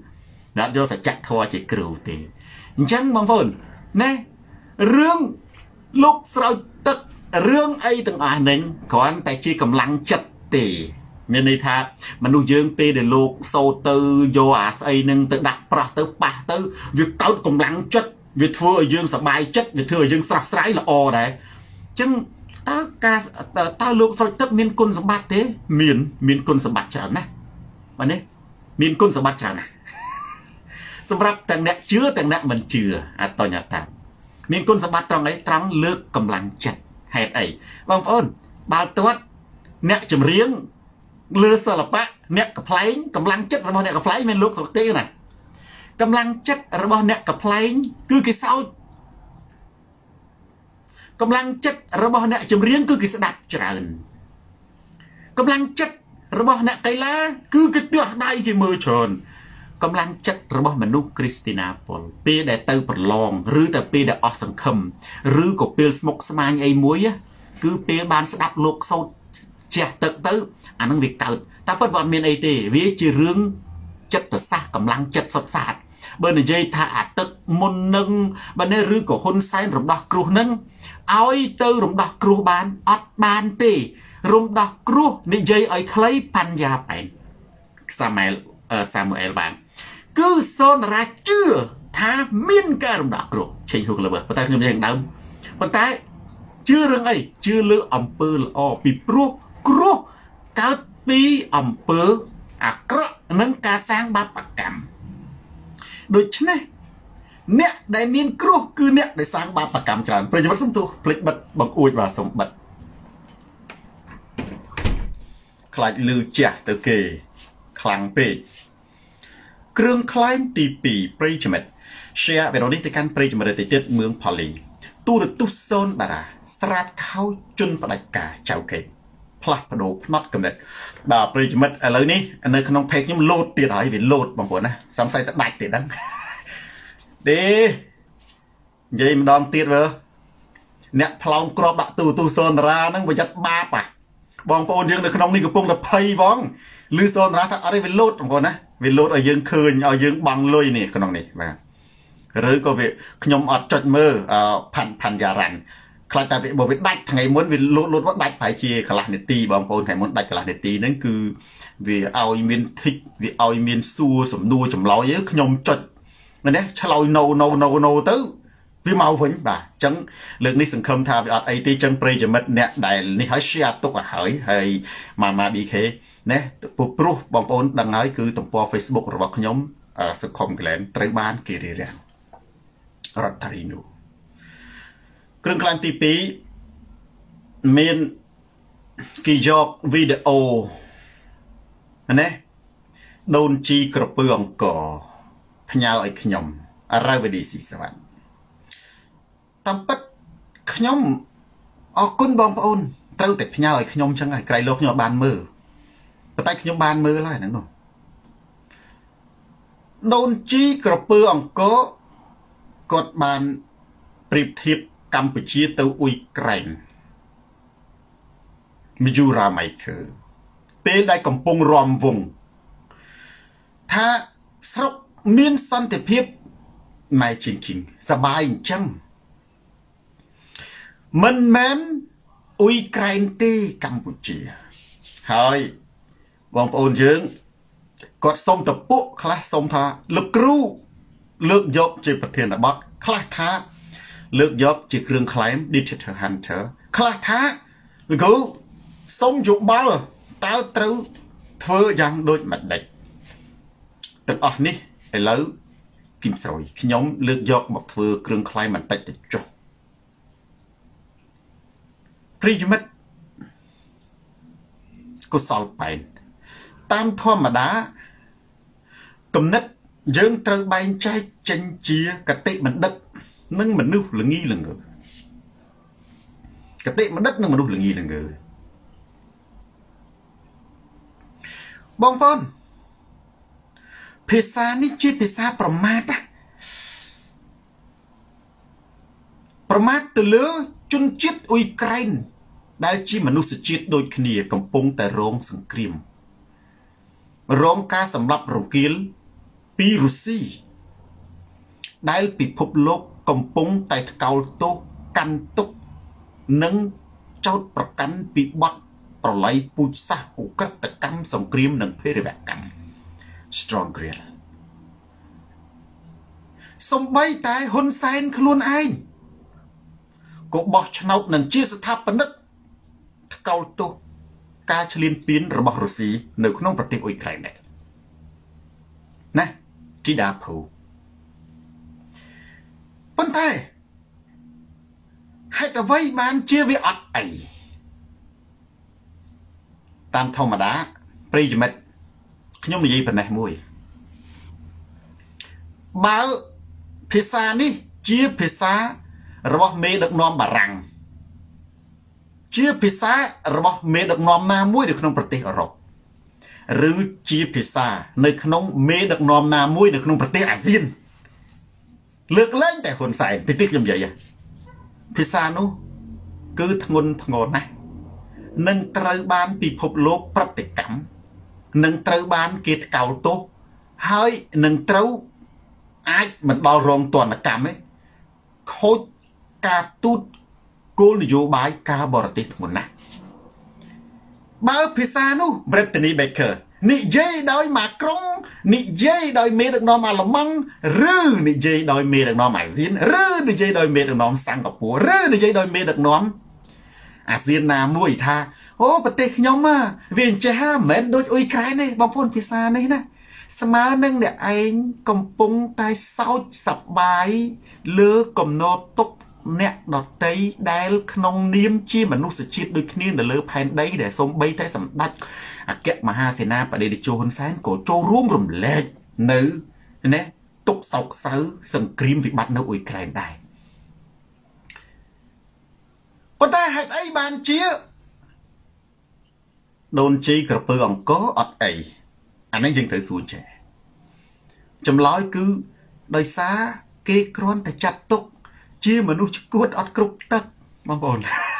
đã vô sẽ chặt thua chỉ cừu thì chẳng bằng phun nè rương lúc sau tức rương ấy từng nên còn tại chi cầm lăng chật thì nên đi tha mà nuôi dương pi để luộc sâu tư vô ấy nên tự đặt pra tự ba tự việc tao cầm lăng chất việc thua ở dương sợ bài chất việc thua ở dương sọc sải là o đấy chẳng ta luộc sau tức miên côn sập bát thế miên côn sập bát chả nè mà đấy miên côn sập bát chả nèสำหรับแต่งเนี้ยเชื่อแต่งเนี้ยมันเชื่อตอนนี้ต่างมีคนสมบัติตรงไหนตรังเลือกกำลังจัดเหตุไอ้บางคนบาดตัวเนี้ยจำเรียงเลือสลับปะเนี้ยกับไพล์กำลังจัดระบบเนี้ยกับไพล์มันลุกสุดที่น่ะกำลังจัดระบบเนี้ยกับไพล์คือกี่เศร้ากำลังจัดระบบเนี้ยจำเรียงคือกี่สดับเจริญกำลังจัดระบบเนี้ยไกลละคือกี่ตัวได้ที่มือชนกำลังจัดระบบมนุษย์คริสตินาปอลเปียได้เติมปลองหรือแต่เปียได้ออกสังคมหรือก็เปียสมกสมานไอ้มวยคือเปียบานสดับโลกโซเจียเติร์อันนั้นวิกเกิดแต่เปิดวันเมียนไอเต้วิจิเรื่องจัดตัวซากำลังจัดสดสาดเบอร์ในใจถ้าอาจตึกมนนึงบันในหรือก็คนไซน์รำดอกครูนึงเอาไอ้เติมรำดอกครูบานอัดบานตีรำดอกครูในใจไอ้คล้ายปัญญาไปซามูเอลบานcứ son ra chưa thà miên cả đồng đảo rồi trình thuộc là bờ và ta không nhận đau còn tại chưa rừng ấy chưa lựa ẩm pơ là o bị pro cá pi ẩm pơ cọ nâng cá sang ba bạc cam đôi chân này nè đại miên pro cứ nè để sang ba bạc cam tràn bây giờ vẫn sống tu lịch bật bằng ui và sống bật khai lư trẻ từ kề khlang pêเครื่องคล้ายตีปีปริจเมตเชียเวลานี้ในการปริจเมตติดเมืองพอลีตู้รถตู้โซนดาราสตราดเข้าจุนปลายกาเจ้าเกยพลัดพโดพนัดกำเนิดบ่าปริจเมตอะไรนี้อันนี้ขนมเพกนี่มันโลดตีหายเป็นโลดบางคนนะสามไซตัดได้ตีดังดียัยมันดอมตีเลยเนี่ยพลองกรอบดักตู้โซนดารานั่งไปยัดบ้าป่ะบางคนยังในขนมนี่กับพงแต่เพย์บ้องหรือโซนดาราถ้าอะไรเป็นโลดบางคนนะวิโรดเอายืงคืนเอายืงบังลุยนี่ขนมนี่มาหรือก็วิขยมอดจดมือพันยารันใครแต่บอกวิดัดไงม้วนวิโรดว่าดัดไผ่เชียขลังเนตีบางคนไงม้วนดัดขลังเนตีนั่นคือวิเอาอิมินทิกวิเอาอิมินซูสมดูจำลอยเยอะขยมจดนั่นเนี่ยชะลอยโนตื้อวิมาฝนบ่าจังเรื่องนี้สังคมทาวิอดไอตีจังปรีจะมัดเนี่ยได้นี่เขาเชียตุกหายให้มาบีเคเนี่ยปุ๊บปุ๊บบางคนดังนั้นคือตัว Facebook ระบบขยมสังคมกันแล้วไตรบ้านกีรีเรียนรัตรินูเครื่องกลางตีปีเมนกีจอกวิดีโอเนี่ยโดนจีกระเปืองก่อพญาไอขยมอะไรไปดีสิสวรรค์ตามปัดขยมออกคุณบางคนเต้าแต่พญาไอขยมช่างไงไกลโลกขยมบานมือแต่ใต้ขยมบานมือไรนั่นหนูโดนจีกระเปืองก็กดบานเปรียบเทียบกัมพูชีตัวอุยแกรนมิจูราไมคือเป็นได้กำปงรอมวงถ้าสรุปมีนสันติเพียบไม่จริงๆสบายจังมันแม้นอุยแกรนตีกัมพูชีเฮ้ยบางคนยังกดส่งตะปุคลาส่งท่าเลือกรู้เลือกยกจีประเทศบัตคลาท่าเลือกยกจีเครื่องคลายดิจิทัลฮันเตอร์คลาท่าหรือกูส่งจุบบอลตาตรูเธอยังโดยมัดเด็กแต่อ่ะนี่ไอ้เล้ากิมสอยขยมเลือกยกบอกเธอเครื่องคลายมันติดติดจบพรีจมัดก็สอบไปตามธรรมดากำนัดยังตระบายใจจันเจียกติมันดัดนั่งมันนึกหรืองี้หรือเงยกติมันดัดนั่งมันนึกหรืองี้หรือเงยบองปอนเพศานี่จีเพศาประมาทประมาทตัวเลือจนจิตอุยไกรนได้จีมนุษย์จิตโดยขณีกำปงแต่โรงสังครีมโรงการสำหรับโรงกิลปีពីរុស្ស៊ីដែលពិភពលោកកំពុងតែថ្កោលទោសកាន់ទុកនិងចោទប្រកាន់ពីបទប្រល័យពូជសាសន៍ឧក្រិដ្ឋកម្មសង្គ្រាមនិងភេរវកម្ម Strong Grill សំបីតែហ៊ុនសែនខ្លួនឯងក៏បោះឆ្នោតនឹងជាស្ថាបនិកថ្កោលទោសការឈ្លានពានរបស់រុស្ស៊ីនៅក្នុងប្រទេសអ៊ុយក្រែនដែរណាជីដាភូប៉ុន្តែហេតុអ្វីបានជាវាអត់អីតាមធម្មតាប្រិយមិត្តខ្ញុំនិយាយប៉ុណ្ណេះមួយបើភាសានេះជាភាសារបស់មេដឹកនាំបារាំងជាភាសារបស់មេដឹកនាំណាមួយនៅក្នុងប្រទេសអឺរ៉ុបឬជាភាសានៅក្នុងមេដឹកនាំណាមួយនៅក្នុងប្រទេសអាស៊ានលើកលែងតែហ៊ុនសែនទីខ្ញុំនិយាយភាសានោះគឺធ្ងន់ធ្ងរណាស់នឹងត្រូវបានពិភពលោកប្រតិកម្មនឹងត្រូវបានគេថ្កោលទោសហើយនឹងត្រូវអាចមិនដល់រងទណ្ឌកម្មទេខូចការទូតគោលនយោបាយការបរទេសធ្ងន់ណាស់បើភាសានោះ Brittany Baker និយាយដោយម៉ាក្រុងនិយាយដោយមេដឹកនាំអាល្លឺម៉ង់ឬនិយាយដោយមេដឹកនាំអាស៊ានឬនិយាយដោយមេដឹកនាំសិង្ហបុរីឬនិយាយដោយមេដឹកនាំអាស៊ានណាមួយថាអូប្រទេសខ្ញុំវាអញ្ចេះមិនមែនដូចអ៊ុយក្រែនទេបងប្អូនភាសានេះណាស្មើនឹងអ្នកឯងកំពុងតែសោចសប្បាយលើកំណត់ទុកអ្នកដតីដែលក្នុងនាមជាមនុស្សជាតិដូចគ្នានៅលើផែនដីដែលសូម្បីតែសម្ដេចអគ្គមហាសេនាបតីតេជោហ៊ុនសែនក៏ចូលរួមរំលែកនៅណាទុកសោកសៅសង្គ្រាមវិបត្តិនៅអ៊ុយក្រែនដែរប៉ុន្តែហេតុអីបានជាដូនជីក្រពើអង្គរអត់អីអានេះយើងត្រូវសួរចេះចម្លើយគឺដោយសារគេគ្រាន់តែចាត់ទុកជាមនុស្សឈួតអត់គ្រប់ទឹកបងប្អូន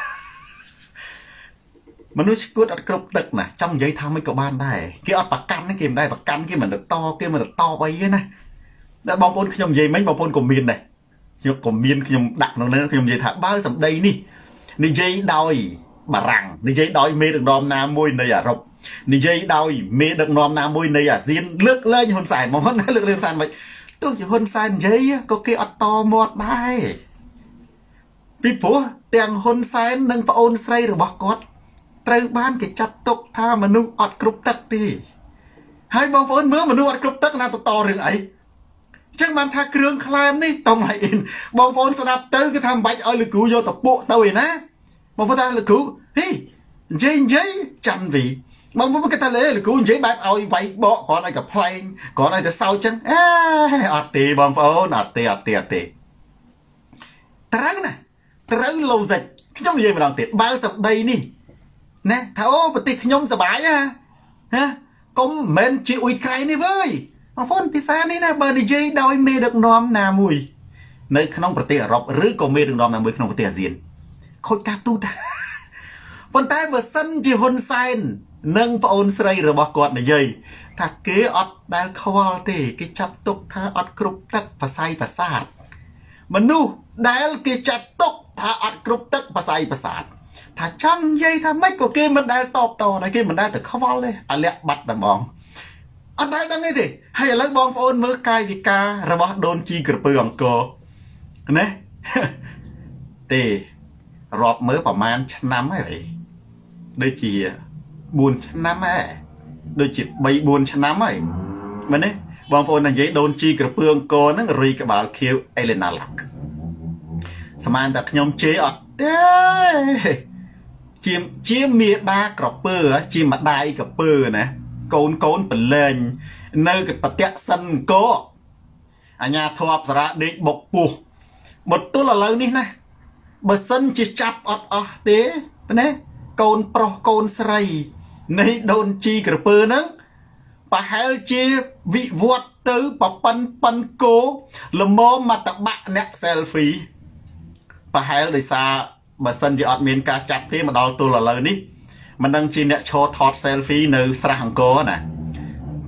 មនុស្សឈួតអត់គ្រប់ទឹកណាចង់និយាយថាមិនក៏បានដែរគេអត់ប្រកាន់គេមិនដែរប្រកាន់គេមិនទៅតគេមិនទៅតអីទេណាតែបងប្អូនខ្ញុំនិយាយមិញបងប្អូនក៏មានដែរខ្ញុំក៏មានខ្ញុំដាក់ក្នុងនេះខ្ញុំនិយាយថាបើសម្ដីនេះនិយាយដោយបារាំងនិយាយដោយមេដឹកនាំណាមួយនៃអឺរ៉ុបនិយាយដោយមេដឹកនាំណាមួយនៃអាស៊ានលើកលែងហ៊ុនសែនមកហ្នឹងលើកលែងហ៊ុនសែនមិនទោះជាហ៊ុនសែននិយាយក៏គេអត់តមាត់ដែរពីព្រោះទាំងហ៊ុនសែននិងប្អូនស្រីរបស់គាត់ត្រូវបានគេចាត់ទុកថាមនុស្សអត់គ្រប់ទឹកទេហើយបងប្អូនមើលមនុស្សអត់គ្រប់ទឹកណាទៅតរឿងអីអញ្ចឹងបានថាគ្រឿងក្លែមនេះតោះឲ្យអ៊ីនបងប្អូនស្ដាប់ទៅគឺថាមិនបាច់ឲ្យលោកគ្រូយកទៅពួកទៅឯណាបងប្អូនថាលោកគ្រូហេនិយាយចាំវីបងប្អូនគេថាលោកគ្រូនិយាយបែបឲ្យវាយបកគ្រាន់ឲ្យកផ្លែងគ្រាន់ឲ្យទៅសោចចឹងអត់ទេបងប្អូនអត់ទេត្រូវណាត្រូវ logic ខ្ញុំនិយាយម្ដងទៀតបើសម្ដីនេះណាថាអូប្រទេសខ្ញុំសប្បាយណាកុំមិនមែនជាអ៊ុយក្រែនទេវើយបងប្អូនភាសានេះណាបើនិយាយដោយមេដឹកនាំណាមួយនៅក្នុងប្រទេសអឺរ៉ុបឬក៏មេដឹកនាំណាមួយក្នុងប្រទេសអាស៊ានខូចការទូតប៉ុន្តែបើសិនជាហ៊ុនសែននិងប្អូនស្រីរបស់គាត់និយាយថាគេអត់ដែលខ្វល់ទេគេចាត់ទុកថាអត់គ្រប់ទឹកបស័យប្រាសាទមនុស្សដែលគេចាត់ទុកថាអត់គ្រប់ទឹកបស័យប្រាសាទថាចង់និយាយថាម៉េចក៏គេមិនដែលតបតដែរគេមិនដែលទៅខ្វល់ទេអាលាក់បាត់តែហ្មងអត់ដែលដឹងទេហើយឥឡូវបងប្អូនមើលកាយវិការរបស់ដូនជីក្រពើអង្គរណាទេរាប់មើលប្រហែលឆ្នាំហើយដូចជា4ឆ្នាំហើយដូចជា3 4ឆ្នាំហើយមែនទេបងប្អូននិយាយដូនជីក្រពើអង្គរហ្នឹងរីក្បាលខៀវអេលេណាឡាក់ស្មានតែខ្ញុំជេរអត់ទេជាមេដាក្រពើជាម្ដាយក្រពើណាកូនប្រឡែងនៅប្រតិសិនកោអញ្ញាធម៌អប្សរាដេកបុកពោះមកទល់ឥឡូវនេះណាបើសិនជាចាប់អត់អស់ទេណាកូនប្រុសកូនស្រីនៃដូនជីក្រពើហ្នឹងប្រហែលជាវិវត្តទៅប្រប៉ិនគោល្មមមកតបាក់អ្នក selfie ប្រហែលដោយសារបើសិនជាអត់មានការចាប់ទេមកដល់ទល់ឥឡូវនេះមិនដឹងជាអ្នកឈរថត selfie នៅស្រះអង្គរណា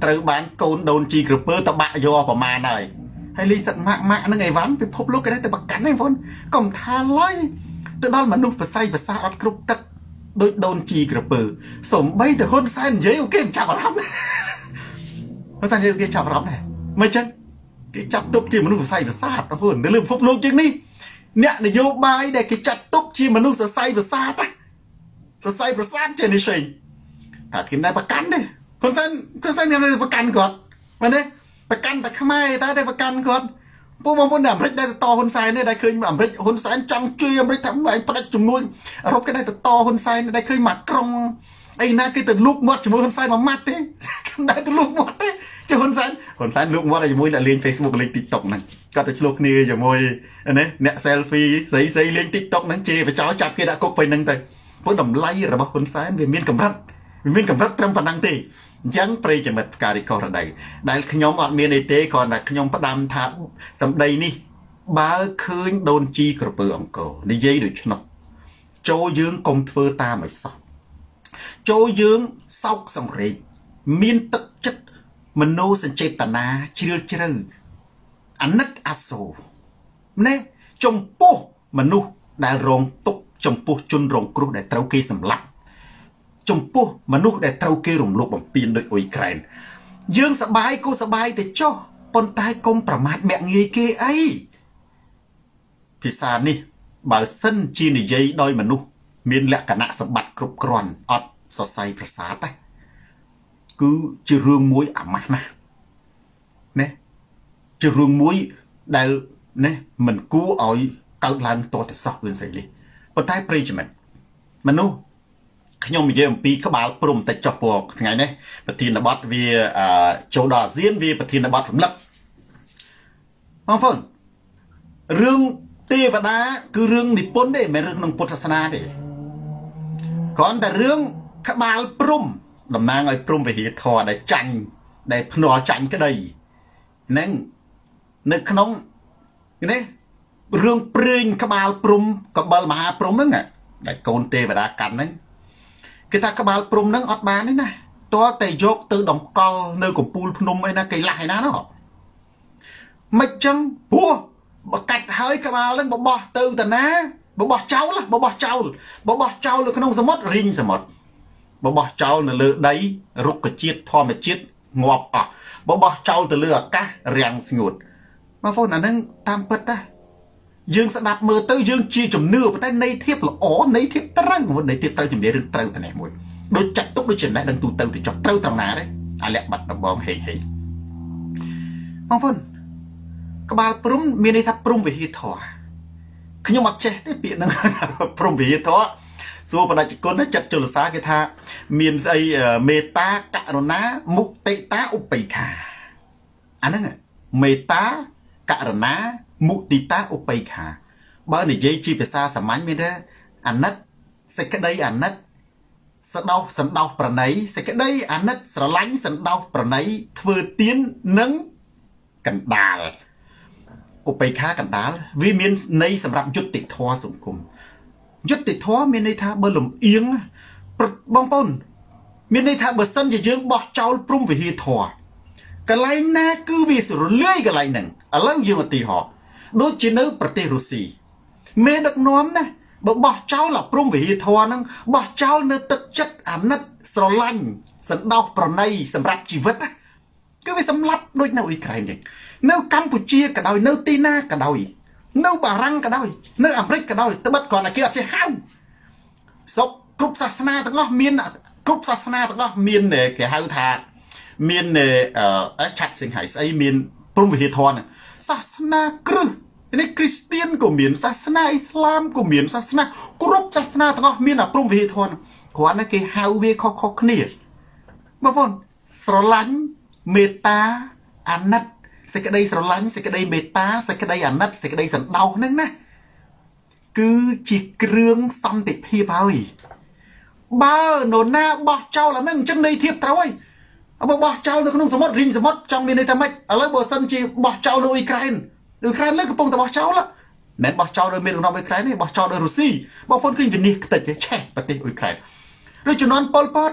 ត្រូវបានកូនដូនជីក្រពើតបាក់យកប្រមាណហើយហើយលីសិតម៉ាក់ហ្នឹងអីវ៉ាន់ពិភពលោកគេទៅប្រកាន់ហ្នឹងបងកុំថាឡើយទៅដល់មនុស្សប្រស័យប្រសាអត់គ្រប់ទឹកដូចដូនជីក្រពើសំបីទៅហ៊ុនសែននិយាយអូគេចាប់អារម្មណ៍ហ៊ុនសែននិយាយគេចាប់អារម្មណ៍ដែរមិនចឹងគេចាត់ទុកជាមនុស្សប្រស័យប្រសាបងប្អូននៅលើពិភពលោកជាងនេះអ្នកនយោបាយដែលគេចាត់ទុកជាមនុស្សសរសៃប្រសាទសរសៃប្រសាទចេះនេះសេងតែគេតែប្រកាន់ទេហ៊ុនសែនគេប្រកាន់គាត់មែនទេប្រកាន់តែខ្មែរតែប្រកាន់គាត់ពួកបងប្អូនអាមេរិកដែលតហ៊ុនសែននេះដែលឃើញអាមេរិកហ៊ុនសែនចង់ជួយអាមេរិកថាឯងផ្ដាច់ជំនួយអឺរ៉ុបគេដែលតហ៊ុនសែនដែលឃើញមកក្រុងអីណាគេទៅលូកមាត់ជាមួយហ៊ុនសែនមួយម៉ាត់ទេដែលទៅលូកមាត់ទេchứហ៊ុនសែនលូកមាត់ជាមួយអ្នកលេង Facebook លេង TikTok ហ្នឹងគាត់ទៅឆ្លោះគ្នាជាមួយនេះអ្នក selfie ស្រីលេង TikTok ហ្នឹងជេរបចោចាប់គេដាក់គុកទៅហ្នឹងទៅព្រោះតម្លៃរបស់ហ៊ុនសែនវាមានកម្រិតត្រឹមប៉ុណ្ណឹងទេអញ្ចឹងប្រិយមិត្តផ្ការីកោរដីដែលខ្ញុំអត់មានអីទេគ្រាន់តែខ្ញុំផ្ដាំថាសម្ដីនេះបើឃើញដូនជីក្រពើអង្គរនិយាយដូច្នោះចូលយើងកុំធ្វើតាមឲ្យសោះចូលយើងសោកសង្រេងមានទឹកចិត្តមโนសញ្ចេតនាជ្រាលជ្រៅអាណិតអាសូរណែចំពោះមនុស្សដែលរងទុក្ខចំពោះជនរងគ្រោះដែលត្រូវគេសម្លាប់ចំពោះមនុស្សដែលត្រូវគេរំលោភបំពានដោយអ៊ុយក្រែនយើងសបាយក៏សបាយទៅចុះប៉ុន្តែកុំប្រមាថមាក់ងាយគេអីភាសានេះបើសិនជានិយាយដោយមនុស្សមានលក្ខណៈសម្បត្តិគ្រប់គ្រាន់អត់សរសៃប្រសាទទេគឺជារឿងមួយអាម៉ាស់ណាស់ណាជារឿងមួយដែលណាមិនគួរឲ្យកើតឡើងតទៅសោះវិញស្រីនេះប៉ុន្តែប្រិយមិត្តមនុស្សខ្ញុំនិយាយអំពីក្បាលព្រំតិចចុះពកថ្ងៃនេះប្រធានបទវាចូលដល់អាស៊ានវាប្រធានបទរំលឹកបងប្អូនរឿងទេវតាគឺរឿងនិពន្ធទេមិនមែនរឿងក្នុងពុទ្ធសាសនាទេគ្រាន់តែរឿងក្បាលព្រំតំណាងឲ្យព្រំវិហារធរដែលចាញ់ដែលភ្នាល់ចាញ់ក្តីហ្នឹងនៅក្នុងនេះរឿងព្រេងក្បាលព្រំកបិលមហាព្រំហ្នឹងដែលកូនទេវតាកាន់ហ្នឹងគេថាក្បាលព្រំហ្នឹងអត់បានទេណាតើតែយកទៅតម្កល់នៅកំពូលភ្នំអីណាគេឡាស់ឯណានោះមិនចឹងព្រោះបើកាត់ហើយក្បាលហ្នឹងបបោះទៅតាណាបបោះចោលនៅក្នុងសមុទ្ររីងសមុទ្របបោះចោលនៅលើដីរុក្ខជាតិធម្មជាតិងាប់អស់បបោះចោលទៅលើអាកាសរាំងស្ងួតបងប្អូនអាហ្នឹងតាមពិតណាយើងស្ដាប់មើលទៅយើងជាជំនឿប៉ុន្តែន័យធៀបល្អន័យធៀបត្រូវន័យធៀបត្រូវជំនាញរឿងត្រូវតែនេះមួយដូចចាត់ទុកដូចចំណេះដឹងទូទៅទៅចុះត្រូវត្រង់ណាទេអាលក្ខបាត់ដំបងហេងបងប្អូនក្បាលព្រំមានន័យថាព្រំវិហារធរខ្ញុំអត់ចេះទេពាក្យហ្នឹងព្រំវិហារធរសួរបដិជគុណចិត្តជលសាគេថាមានស្អីមេត្តាករុណាមុទិតាឧបេក្ខាអាហ្នឹងមេត្តាករុណាមុទិតាឧបេក្ខាបើនិយាយជាភាសាសាមញ្ញមានថាអាណិតសេចក្តីអាណិតសដោសណ្ដោសប្រណីសេចក្តីអាណិតស្រឡាញ់សណ្ដោសប្រណីធ្វើទៀននិងកណ្ដាលឧបេក្ខាកណ្ដាលវាមានន័យសម្រាប់យុត្តិធម៌សង្គមយុត្តិធម៌មានន័យថាបើលំអៀងបងប្អូនមានន័យថាបើសិនជាយើងបោះចោលព្រំវិហារធម៌កន្លែងណាគឺវារលាយកន្លែងហ្នឹងឥឡូវយើងឧទាហរណ៍ដូចជានៅប្រទេសរុស្ស៊ីមេដឹកនាំណាបើបោះចោលអាព្រំវិហារធម៌ហ្នឹងបោះចោលនៅទឹកចិត្តអាណិតស្រឡាញ់សណ្ដោសប្រណីសម្រាប់ជីវិតណាគឺវាសម្លាប់ដូចនៅអ៊ុយក្រែនចឹងនៅកម្ពុជាក៏ដោយនៅទីណាក៏ដោយនៅបារាំងក៏ដោយនៅអាមេរិកក៏ដោយត្បិតគ្រាន់តែគេអត់ចេះហៅសុខគ្រប់សាសនាទាំងអស់មានគ្រប់សាសនាទាំងអស់មានគេហៅថាមានឆាត់សិង្ហៃស្អីមានព្រំវិហារធម៌សាសនាគ្រឹះនេះគ្រីស្ទៀនក៏មានសាសនាអ៊ីស្លាមក៏មានសាសនាគ្រប់សាសនាទាំងអស់មានអាព្រំវិហារធម៌គ្រាន់តែគេហៅវាខុសៗគ្នាបងប្អូនស្រឡាញ់មេត្តាអាណិតសេចក្តីស្រឡាញ់សេចក្តីមេត្តាសេចក្តីអាណិតសេចក្តីសណ្ដោសហ្នឹងណាគឺជាគ្រឿងសន្តិភាពហើយបើនរណាបោះចោលអាហ្នឹងអញ្ចឹងន័យធៀបត្រូវហើយបើបោះចោលនៅក្នុងសមុទ្ររីងសមុទ្រចង់មានន័យថាម៉េចឥឡូវបើសិនជាបោះចោលនៅអ៊ុយក្រែនលើកំពុងតែបោះចោលមិនបោះចោលដោយមានក្នុងអ៊ុយក្រែនទេបោះចោលដោយរុស្ស៊ីបងប្អូនឃើញវិនិច្ឆ័យខ្ទេចឆេះប្រទេសអ៊ុយក្រែនដូចជំនាន់ប៉ុលពត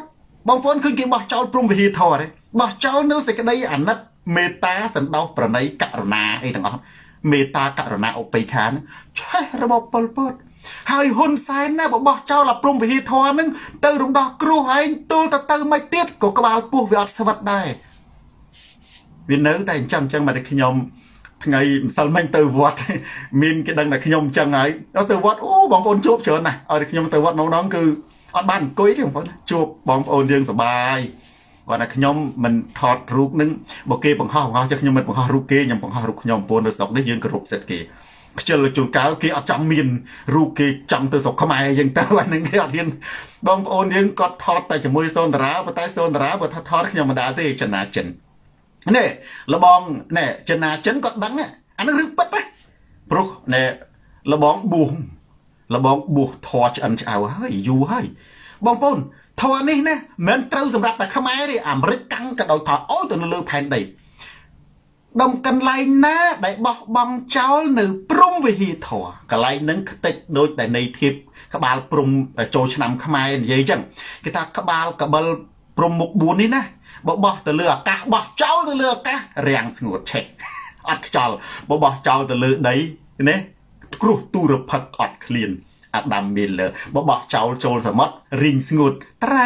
บางคนคือกินบ่เจ้าปรุงวิธีทอเลยบ่เจ้าเนื้อสิกระไดอันนั้นเมตาสันดาวประนัยกะรณาไอ้ต่างอเมตากะรณาออกไปขานใช่ระบบปลปดให้หุ่นไซน์นะบ่เจ้าหลับปรุงวิธีทอนึงเติมดอกครูให้ตูตะเติมไม่เตี้ยก็กระบาลปูวิอัดสวัสดิ์ได้วินเนอร์แต่จังมาได้ขยมไงสัลมันเตอร์วัดมินcáiดังแต่ขยมจังไงเอาเตอร์วัดโอ้บางคนจูบเฉินนะเอาขยมเตอร์วัดน้องๆคืออดบ้านกุ้ยที่ผมพูดจูบบางคนยังสบายก่อนนะขยมมันถอดรูปนึงบอกเกย์บังห่อของเขาจะขยมมันบังห่อรูปเกย์ยังบังห่อรูปขยมปนโดยสอกได้ยืนกระรูปเสร็จเกย์เจอจุดก้าวเกย์เอาจังมินรูปเกย์จังตัวสอกขมายยังเตอร์วันนึงเกย์เรียนบางคนยังก็ถอดแต่จมูกโซนตราปะใต้โซนตราปะถอดขยมมาด่าที่ชนะเจนนี่ระบองเนี่ยชนะเจนก็ดังเนี่ยอันนั้นรึปัดนะปลุกเนี่ยระบองบูทอชอันจะเอาเฮ้ยอยู่เฮ้ยบางคนทอนี่นะเหมือนเต้าสำหรับแต่ขมายเลยอเมริกันกระโดดถอดโอ้ตัวนั้นเลือกแผ่นใดดมกันไล่นะได้บอกบังเจ้าหนึ่งปรุงวิธีถอกันไล่นั้นติดโดยแต่ในทิพย์ขบาลปรุงโจชนำขมายอย่างจังกีตาขบาลกับบาลปรุงมุกบูนี่นะบอกตัวเลือกกะบอกเจ้าตัวเลือกกะเรียงสงบเช็คอัดเจ้าบอกเจ้าตัวเลือกได้เนี่ยครูตูรพักอัดเคลียนอัดดำมินเลยบอกเจ้าโจลสมัติริงสงบตรึ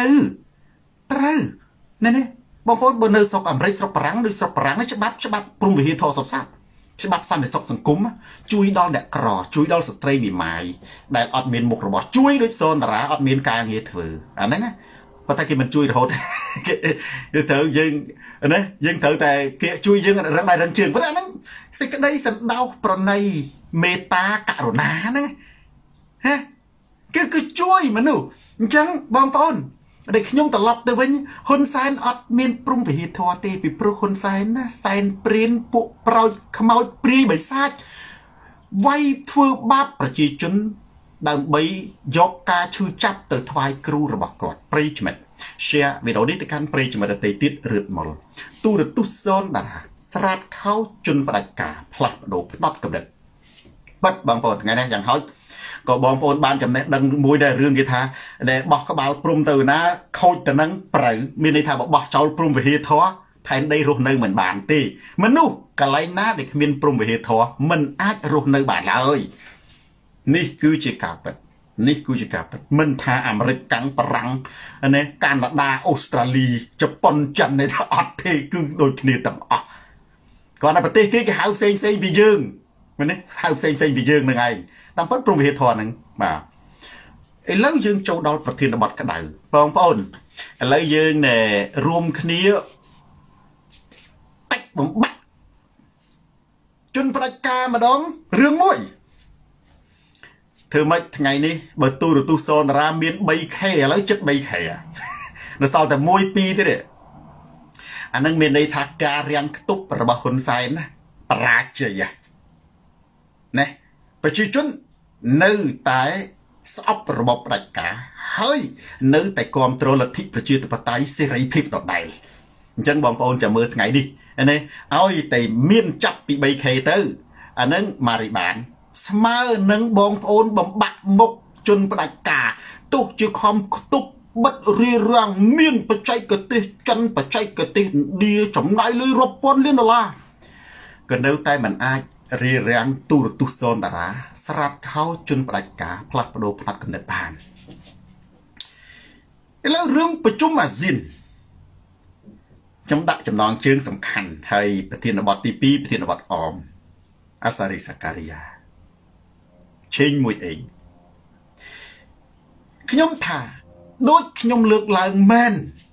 เนี่ยบางคนบนเนื้อสกอเมริกสกปรังโดยสกปรังนี่ฉบับปรุงวิธีทอสดฉบับสั้นในสกสังคมช่วยดอลเด็กกรอช่วยดอลสตรีมีไม้ได้อัดมินมุกระบอกช่วยด้วยโซนตราอัดมินกายเงี้ยเถื่ออันนั้นนะเพราะถ้ากินมันช่วยเราเถอะยังเถอะแต่เกี่ยช่วยยังรังใดรังเชิงเพราะฉะนั้นสิ่งใดสันดาวประนัยเมตากรุณานะฮะคือช่วยมันหนูจังบางตอนเด็กยมตลบแต่วันคนไซน์อัดเมียนปรุงไปหิทอตีไปปรุงคนไซน์นะไซน์เปลี่ยนปุเปล่าขมาวปรีใบซาดไว้ฟืบาปประจีจนดังใบยกกาชูจับเติร์ทวายครูระบอกกอดปรีจเมตเชียวิดีโอนี้ติการปรีจเมตเตติดรืดมอลตู้รตุโซนดาราสลัดเข้าจนประกาพลัดโดดนอดกับเด็ดบัดบางปอนไงนะอย่างเขาก็บองปอนบานจำเนดังมวยได้เรื่องกีฬาเดบอกกบาลปรุงตื่นนะเขาจะนั่งเปล่ามีในทางบอกเจ้าปรุงไปเหตุท้อแทนได้รู้ในเหมือนบานตีมันนู่กะไรนะเด็กมีปรุงไปเหตุท้อมันอาจรู้ในบานเลยนี่คือจิกาเป็ดมันทาอเมริกันปรังอันนี้การนาดาออสเตรเลียจะปนจันในท่าอัดเทคือโดยเนียต่างอ่ะก่อนในประเทศที่หาเซ็งปียืงมันนี่หาเซ็งปียืงยังไงตามพัดปรุงเหตุทอนึงมาไอ้เล่ายืงโจดอลประเทศบัตรกระไดปองปอนไอ้เล่ายืงเนี่ยรวมคณีตักบังบักจนประกามาดองเรื่องมวยเธอไม่ไงนี่เปิดตู้หรือตู้โซนรามีนใบแข่แล้วจัดใบแข่เราสาวแต่มวยปีที่เด็ดอันนั้นมีในทางการเรียงตุบระบาคนไซน์นะปราเจียเนี่ยประชาชนนื้อแต่สอบระบบประกาเฮ้ยนื้อแต่ความตรลัทธิประชาธิปไตยเสรีพิบดอกใดจังบองปอนจะมือไงดิอันนี้เอาแต่เมียนจับปีใบแข่เตออันนั้นมาริบานสมาหนังบองโอนบำบัดมกจนประกาตุกจะคอมตุกบัดเรียรังเมียนปัจจัยกติจันปัจจัยกติเดียจำนายเลยรบปนเลี้ยนละก็เนื้อแต่มันอาจเรียรังตูรตุโซนดาราสลัดเข้าจนประกาพลัดประโดพลัดกำเนิดบานแล้วเรื่องประชุมอาเซียนจำดักจำนองเชิงสำคัญให้ประเทศนบตีปีประเทศนบออมอาซาริสการิยาเชิงมวยเองขยมถ่าโดยขยมเลือกลางแมน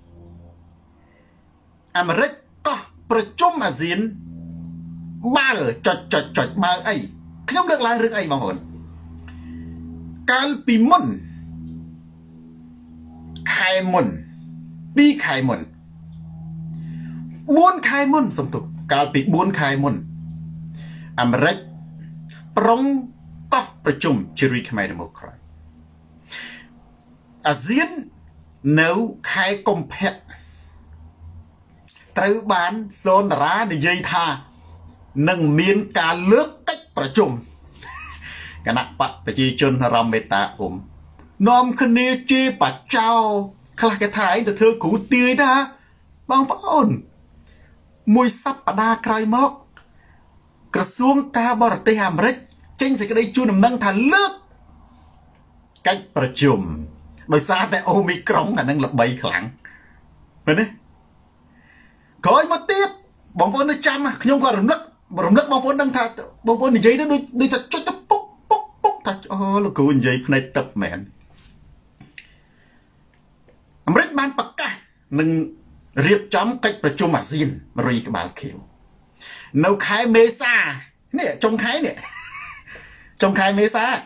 อเมริกก็ประชุมอาเซียนบ้าจดมาไอ้ขยมเลือกลางเรื่องไอ้บางคนการปีมุ่นไข่มุ่นปีไข่มุ่นบุญไข่มุ่นสมตุกการปีบุญไข่มุ่นอเมริกปรองก็ประชุมชิริคไมเดโมครตอาเซียนเนื้อไข่กลมเพชรตรือบานโซนร้าในยัยธาหนึ่งมีนการเลือกตั้งประชุมคณะปะประชาชนรำเมตตาน้อมคณีจีปัจเจ้าខ្លះគេថាឯងទៅធ្វើគ្រូទាយណាបងប្អូនមួយសប្តាហ៍ក្រោយមកក្រសួងការបរទេសអាមេរិកចេញសេចក្តីជូនដំណឹងថាលើកកិច្ចប្រជុំដោយសារតែអូមីក្រុងអានឹងល្បីខ្លាំងមែនទេក្រោយមកទៀតបងប្អូននៅចាំខ្ញុំក៏រំលឹកបងប្អូនដឹងថាបងប្អូននិយាយទៅដូចថាចុចទៅពុកថាអូលោកគ្រូនិយាយភ្នែកទឹកមែនអាមេរិកបានប្រកាសនឹងរៀបចំកិច្ចប្រជុំអាស៊ានរុយក្បាលខៀវនៅខែមេសានេះចុងខែនេះចុងខែមេសា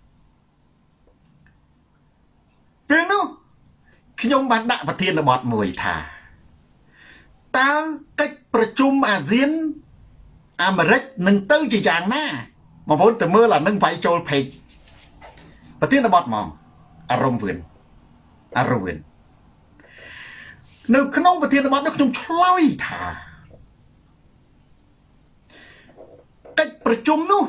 ពេលនោះខ្ញុំបានដាក់ប្រធានបទមួយថាតើកិច្ចប្រជុំអាស៊ានអាមេរិកនឹងទៅជាយ៉ាងណាបងប្អូនទៅមើលអានឹងវាយចូលពេកប្រធានបទហ្មងអារម្មណ៍វឿននៅក្នុងប្រធានបទនោះខ្ញុំឆ្លើយថាកិច្ចប្រជុំនោះ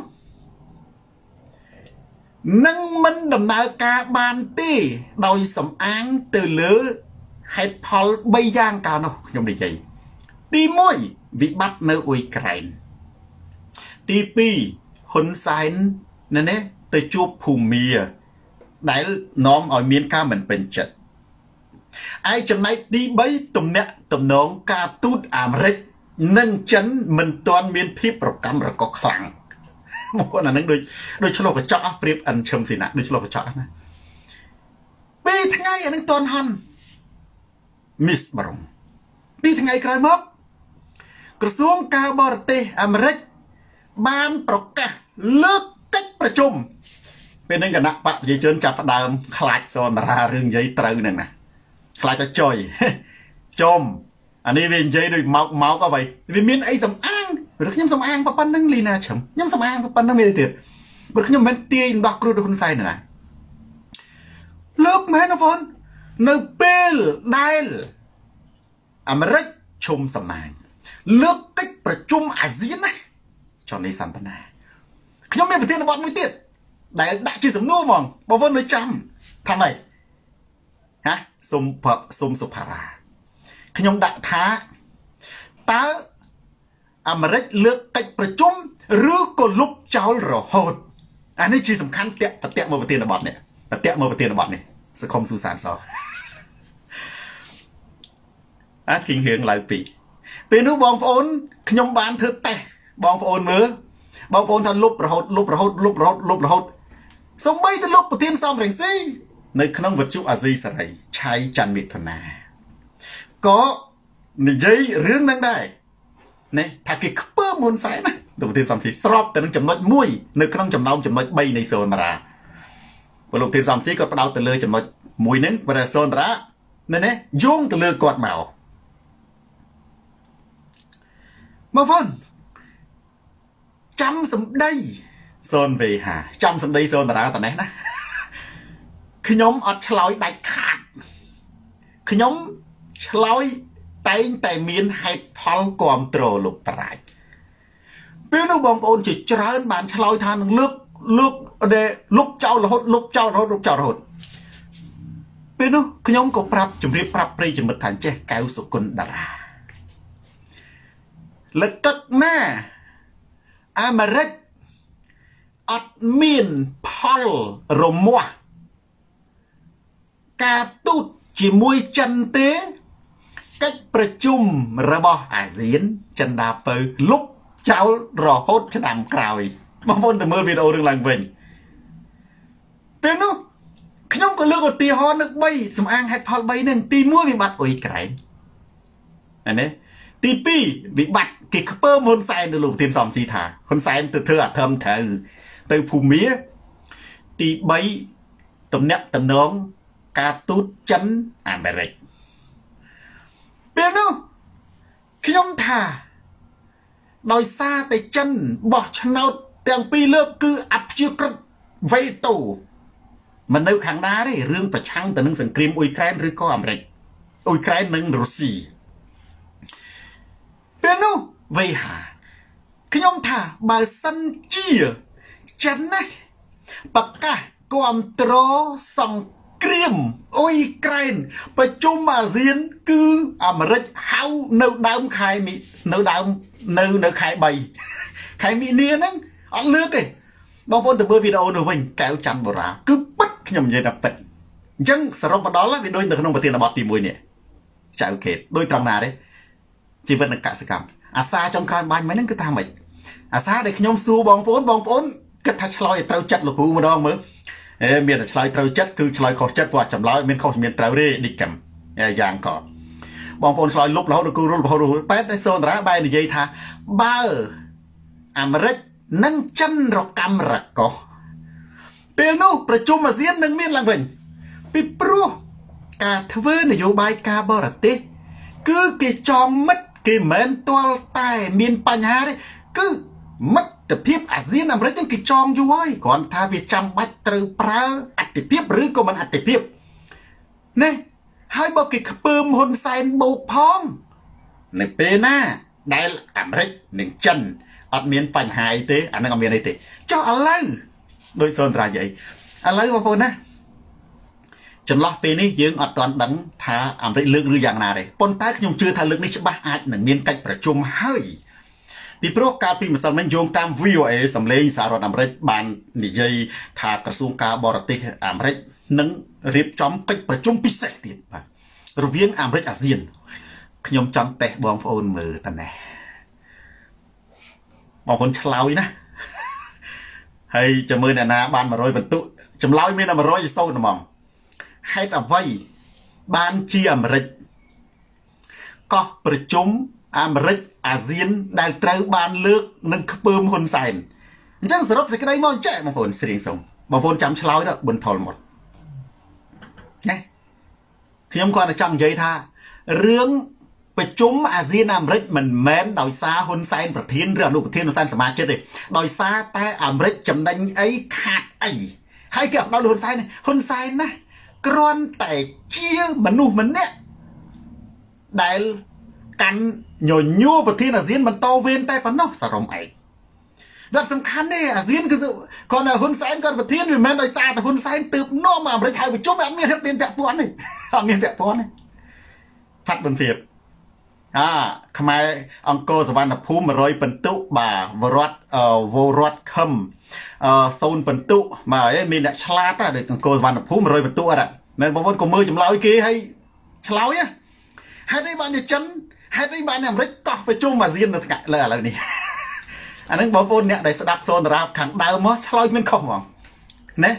នឹងមិនដំណើរការបានទេដោយសំអាងទៅលើហេតុផល3យ៉ាងកាលនោះខ្ញុំនិយាយទី1វិបត្តិនៅអ៊ុយក្រែនទី2ហ៊ុនសែនណែទៅជួបភូមាដែលនាំឲ្យមានការមិនពេញចិត្តឯចំណែកទី3ទំនាក់ទំនងការទូតអាមេរិកនិងចិនមិនទាន់មានភាពប្រកម្មរកខ្លាំងមកអានឹងដូចឆ្លុះកញ្ចក់ប្រៀបអិនឈឹមស៊ីណាដូចឆ្លុះកញ្ចក់ណា2ថ្ងៃអានឹងទាន់ហន់មីសបារុង2ថ្ងៃក្រោយមកក្រសួងការបរទេសអាមេរិកបានប្រកាសលើកកិច្ចប្រជុំពេលនឹងគណៈបកប្រជាជនចាប់ផ្ដើមខ្លាចសនរារឿងនិយាយត្រូវហ្នឹងណាខ្លាចតែចុយចុំអានេះវានិយាយដូចមកអ្វីវាមានអីសំអាងឬខ្ញុំសំអាងប៉ុណ្្នឹងលីណាឈឹមខ្ញុំសំអាងប៉ុណ្្នឹងមានទៀតព្រោះខ្ញុំមិនមែនទាយដោះគ្រូហ៊ុនសែនណាលើកមែនបងប្អូននៅពេលដែលអាមេរិកឈុំសំណាងលើកកិច្ចប្រជុំអាស៊ានណាចននេះសន្តានាខ្ញុំមានប្រធានបទមួយទៀតដែលដាក់ជាសំណួរហ្មងបងប្អូននៅចាំថាម៉េចហ៎សុំសុផារ៉ាខ្ញុំដាក់ថាតើអាមេរិកលើកកិច្ចប្រជុំឬក៏លុបចោលរហូតអានេះជាសំខាន់តាក់មកប្រធានបទនេះសង្គមស៊ូសានសគិងរឿងឡើងពីពេលនោះបងប្អូនខ្ញុំបានធ្វើតេស្តបងប្អូនមើលបងប្អូនថាលុបរហូតសូម្បីតែលោកប្រធានសំរងស៊ីនៅក្នុងវិទ្យុអាស៊ីសេរីឆៃច័ន្ទមិថុនាក៏និយាយរឿងហ្នឹងដែរនេះថាគេខ្ពើមហ៊ុនសែនណាលោកប្រធានសំស៊ីស្របទៅនឹងចំណុចមួយនៅក្នុងចំណោមចំណុច3នៃសូនរាព្រោះលោកប្រធានសំស៊ីក៏ផ្ដោតទៅលើចំណុចមួយហ្នឹងព្រោះសូនរានេះយោងទៅលើគាត់មកបងប្អូនចាំសម្ដីសូនវេហាចាំសម្ដីសូនតារាតនេះណាខ្ញុំអត់ឆ្លើយដាច់ខាតខ្ញុំឆ្លើយតែងតែមានហេតុផលគ្រប់គ្រងលោកតារាពេលនោះបងប្អូនជាច្រើនបានឆ្លើយថានឹងលុបចោលរហូតពេលនោះខ្ញុំក៏ប្រាប់ជម្រាបប្រាប់ប្រិយមិត្តថាចេះកៅសុគន្ធតារាលកឹកណាអាមេរិកអត់មានផលរមាស់ការទូតជាមួយចិនទេកិច្ចប្រជុំរបស់អាស៊ានចិនដាពៅលុបចោលរហូតឆ្នាំក្រោយបងប្អូនទៅមើលវីដេអូរឿងឡើងវិញពេលនោះខ្ញុំក៏លើកឧទាហរណ៍នឹក3សំអាងហេតុផល3ហ្នឹងទី1វិបត្តិអ៊ុយក្រែនណាទី2វិបត្តិគេខ្ពើមហ៊ុនសែនទៅលោកប្រធានសំស៊ីថាហ៊ុនសែនទៅធ្វើអធិមត្រូវទៅភូមាទី3ទំនាក់ទំនងការទូតចិនអាមេរិកពេលនោះខ្ញុំថាដោយសារតែចិនបោះឆ្នោតទាំងពីរលើកគឺអព្យាក្រឹតវេតូមិននៅខាងណាទេរឿងប្រឆាំងទៅនឹងសង្គ្រាមអ៊ុយក្រែនឬក៏អាមេរិកអ៊ុយក្រែននិងរុស្ស៊ីពេលនោះវេហាខ្ញុំថាបើសិនជាចិនណាប្រកាសគាំទ្រសង្ក្រៀមអ៊ុយក្រែនប្រជុំអាស៊ានគឺអាមេរិកហៅនៅដើមខែនៅខែ3ខែមីនាហ្នឹងអត់លើកទេបងប្អូនទៅមើលវីដេអូនោះវិញកែវច័ន្ទបូរ៉ាគឺពិតខ្ញុំនិយាយថាពិតអញ្ចឹងសរុបមកដល់វាដូចនៅក្នុងប្រធានបទទី1នេះចៅខេតដូចត្រង់ណាទេជីវិតនិងកសិកម្មអាសាចុងក្រោយបាញ់មិញហ្នឹងគឺថាម៉េចអាសាដែលខ្ញុំសួរបងប្អូនគិតថាឆ្លើយឲ្យត្រូវចិត្តលោកគ្រូម្ដងមើលមានតែឆ្លើយត្រូវចិត្តគឺឆ្លើយខុសចិត្តព្រោះចម្លើយមានខុសមានត្រូវទេឌីកម្មយ៉ាងក៏បងប្អូនឆ្លើយលុបរហូតដល់គ្រូរហូតប៉ែតសូនតារាបែរនិយាយថាបើអាមេរិកនិងចិនរកម្មរកោពេលនោះប្រជុំអាស៊ាននឹងមានឡើងវិញពីព្រោះការធ្វើនយោបាយការបរទេសគឺគេចងមិត្តគេមិនទាល់តែមានបញ្ហាទេគឺមិត្តភាពអាស៊ានអាមេរិកហ្នឹងគេចងយូរហើយគ្រាន់ថាវាចាំបាច់ត្រូវប្រើអតិភិបឬក៏មិនអតិភិបណាហើយបើគេខ្ពើមហ៊ុនសែនបោកផងនៅពេលណាដែលអាមេរិកនិងចិនអត់មានបញ្ហាអីទេអានឹងអត់មានអីទេចុះឥឡូវដោយសន្តារាយអីឥឡូវបងប្អូនណាចន្លោះពេលនេះយើងអត់ទាន់ដឹងថាអាមេរិកលើកឬយ៉ាងណាទេប៉ុន្តែខ្ញុំជឿថាលើកនេះច្បាស់អាចនឹងមានកិច្ចប្រជុំហើយពីព្រោះកាលពីម្សិលមិញយោងតាម VOA សម្លេងសហរដ្ឋអាមេរិកបាននិយាយថាក្រសួងការបរទេសអាមេរិកនឹងរៀបចំកិច្ចប្រជុំពិសេសទៀតបាទរវាងអាមេរិកអាស៊ានខ្ញុំចង់តេស្តបងប្អូនមើលតើណាបងប្អូនឆ្លើយណាហើយចាំមើលអ្នកណាបាន100បន្ទុកចម្លើយមានតែ100ទៅ0ហ្មងហេតុអ្វីបានជាអាមេរិកកោះប្រជុំអាមេរិកអាស៊ានដែលត្រូវបានលើកនឹងខ្ពើមហ៊ុនសែនអញ្ចឹងសរុបសេចក្តីមកចេះបងប្អូនស្រៀងសុំបងប្អូនចាំឆ្លើយទៅប៊ុនថុលមកណាខ្ញុំគាត់តែចង់និយាយថារឿងប្រជុំអាស៊ានអាមេរិកមិនមែនដោយសារហ៊ុនសែនប្រធានឬអនុប្រធានហ៊ុនសែនសមាជិកទេដោយសារតែអាមេរិកចំណេញអីខាតអីហើយគេអត់ដល់ហ៊ុនសែនណាគ្រាន់តែជាមនុស្សម្នាក់ដែលកាន់ញញួរប្រធានអាស៊ានបន្តវេនតែប៉ុណ្ណោះសរុបឯងវាសំខាន់ទេអាស៊ានគឺគាត់នៅហ៊ុនសែនគាត់ប្រធានវាមិនមែនដោយសារតែហ៊ុនសែនទើបនាំអាមេរិកហៅប្រជុំអត់មានពាក់ព័ន្ធទេអត់មានពាក់ព័ន្ធទេផាត់បន្ទាបខ្មែរអង្គរសវណ្ណភូមិ100បន្ទុបាទវរដ្ឋខឹម0បន្ទុបាទមានអ្នកឆ្លាតដែរអង្គរសវណ្ណភូមិ100បន្ទុអត់មែនបងប្អូនកុំមើលចម្លើយគេហើយឆ្លើយហេតុអីបានជាចិនហេតុអីបានអាមេរិកកោះប្រជុំអាស៊ាននៅថ្ងៃឥឡូវនេះអាហ្នឹងបងប្អូនអ្នកដែលស្ដាប់សូនតារាខាងដើមមកឆ្លើយមិនខុសហ្មងណា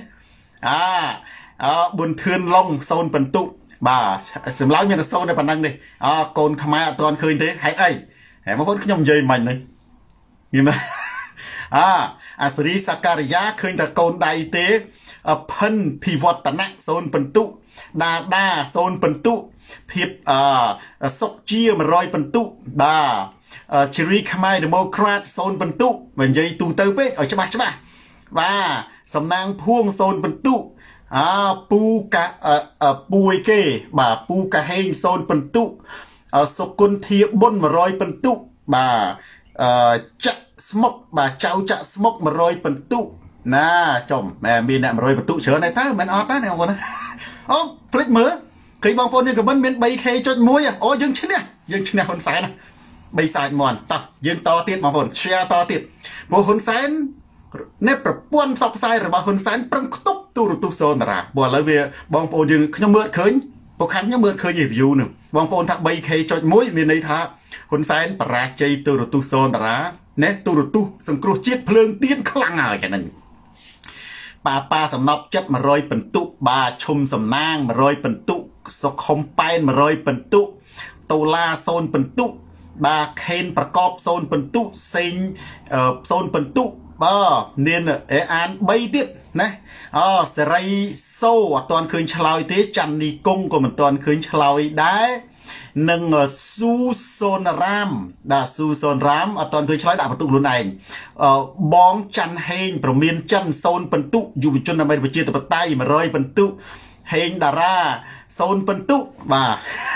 ប៊ុនធឿនឡុង0បន្ទុបាទសម្លើយមានតែ0តែប៉ុណ្្នឹងទេកូនខ្មែរអត់ទាន់ឃើញទេហេតុអីហើយបងប្អូនខ្ញុំនិយាយមិញហ្នឹងយល់ទេអាសេរីសការីយ៉ាឃើញតែកូនដៃទេផិនភិវឌ្ឍនៈ0បន្ទុដា0បន្ទុភាពសុកជា100បន្ទុបាទជ្រីខ្មែរ Democrat 0បន្ទុបើនិយាយទូទៅពេកឲ្យច្បាស់បាទសំណាងភួង0បន្ទុពូកាពូអីគេបាទពូកាហេង0បន្ទុសុគន្ធាបុន100បន្ទុបាទចាក់ស្មុកបាទចៅចាក់ស្មុក100បន្ទុណាចំមានអ្នក100បន្ទុច្រើនហើយតើមិនអត់ទេបងប្អូនអូភ្លេចមើលឃើញបងប្អូនយើងខមមិនមាន 3K.1 អូយើងឈ្នះហ៊ុនសែន3សាច់មន់តោះយើងតទៀតបងប្អូន share តទៀតព្រោះហ៊ុនសែននៅប្រព័ន្ធផ្សព្វផ្សាយរបស់ហ៊ុនសែនប្រឹងខ្ទប់ទូរទស្សន៍សូនតារាព្រោះឥឡូវវាបងប្អូនយើងខ្ញុំមើលឃើញពួកខាងខ្ញុំមើលឃើញ review នឹងបងប្អូនថា 3K.1 មានន័យថាហ៊ុនសែនបរាជ័យទូរទស្សន៍សូនតារាណែទូរទស្សន៍សង្គ្រោះជាតិភ្លើងទៀនខ្លាំងហើយកាលហ្នឹងប៉ាសំណប់ចិត្ត100បន្ទុបាទឈុំសំណាង100បន្ទុសុខុមប៉ែន100បន្ទុតូឡា0បន្ទុបាទខេនប្រកប0បន្ទុសេង0បន្ទុបាទមានអាន3ទៀតណាសេរីសូអត់ទាន់ឃើញឆ្លើយទេច័ន្ទនីគង់ក៏មិនទាន់ឃើញឆ្លើយដែរនិងស៊ូសូនរ៉ាមស៊ូសូនរ៉ាមអត់ទាន់ឃើញឆ្លើយដាក់បន្ទុកខ្លួនឯងបងច័ន្ទហេងប្រមានចិន0បន្ទុយុវជនដើម្បីប្រជាធិបតេយ្យ100បន្ទុហេងតារា0បន្ទុបាទ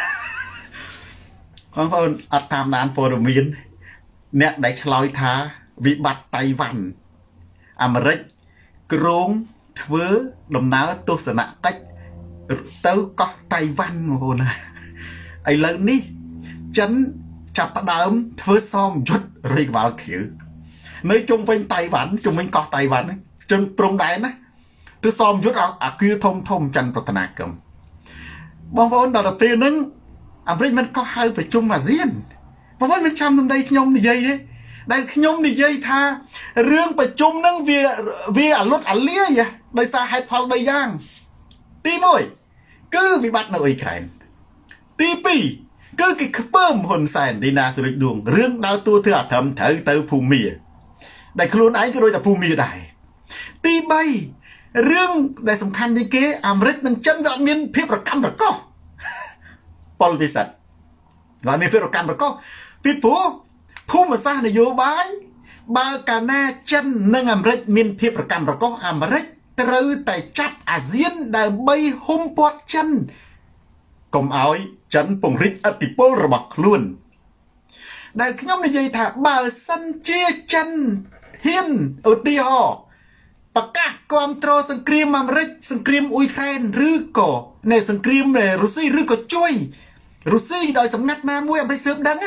បងប្អូនអត់តាមដានព័ត៌មានអ្នកដែលឆ្លើយថាវិបត្តិតៃវ៉ាន់អាមេរិកគ្រោងធ្វើដំណើរទស្សនកិច្ច tới có Tây Văn mà nè ấy lớn đi chấn chập đám thưa xóm chút rồi vào kiểu nơi chung bên Tây Văn chung bên có Tây Văn chân trung đại nè tôi xóm chút à kia thông thông chân pro tana cầm bong bóng đầu tiên nâng mình có hai phải chung mà riêng bong bóng mình chăm trong đây nhom thì dây đấy đây nhom thì dây tha riêng phải chung nâng vì lót lia vậy đây xa hai phao bay giang tí môi cứ bị bắt nội cảnh tí pì cứ cái bơm hồn sàn đi na sự đường riêng đau tua thừa thầm thở tới phù mìa đây luôn ấy cái đôi là phù mìa đại tí bay riêng đại sầm khăn như kế nâng chân đoạn miên phép rồi cam rồi co Paul Visat đoạn miên phép rồi cam rồi co tí phù mà xa này vô bái ba cả na chân nâng miên phép rồi cam rồi co từ tại chắp diên đại bay hung bọt chân công áo chân bùng rít ở tỷ pol rồi bọc luôn đại nhóm này dây thả bờ sân chia chân hiên ở tì họ bạc cả control sân cream sân cream Ukraine rư cổ này sân cream này Russia rư cổ chui Russia đòi sắm ngắt na mũi America sớm đắng á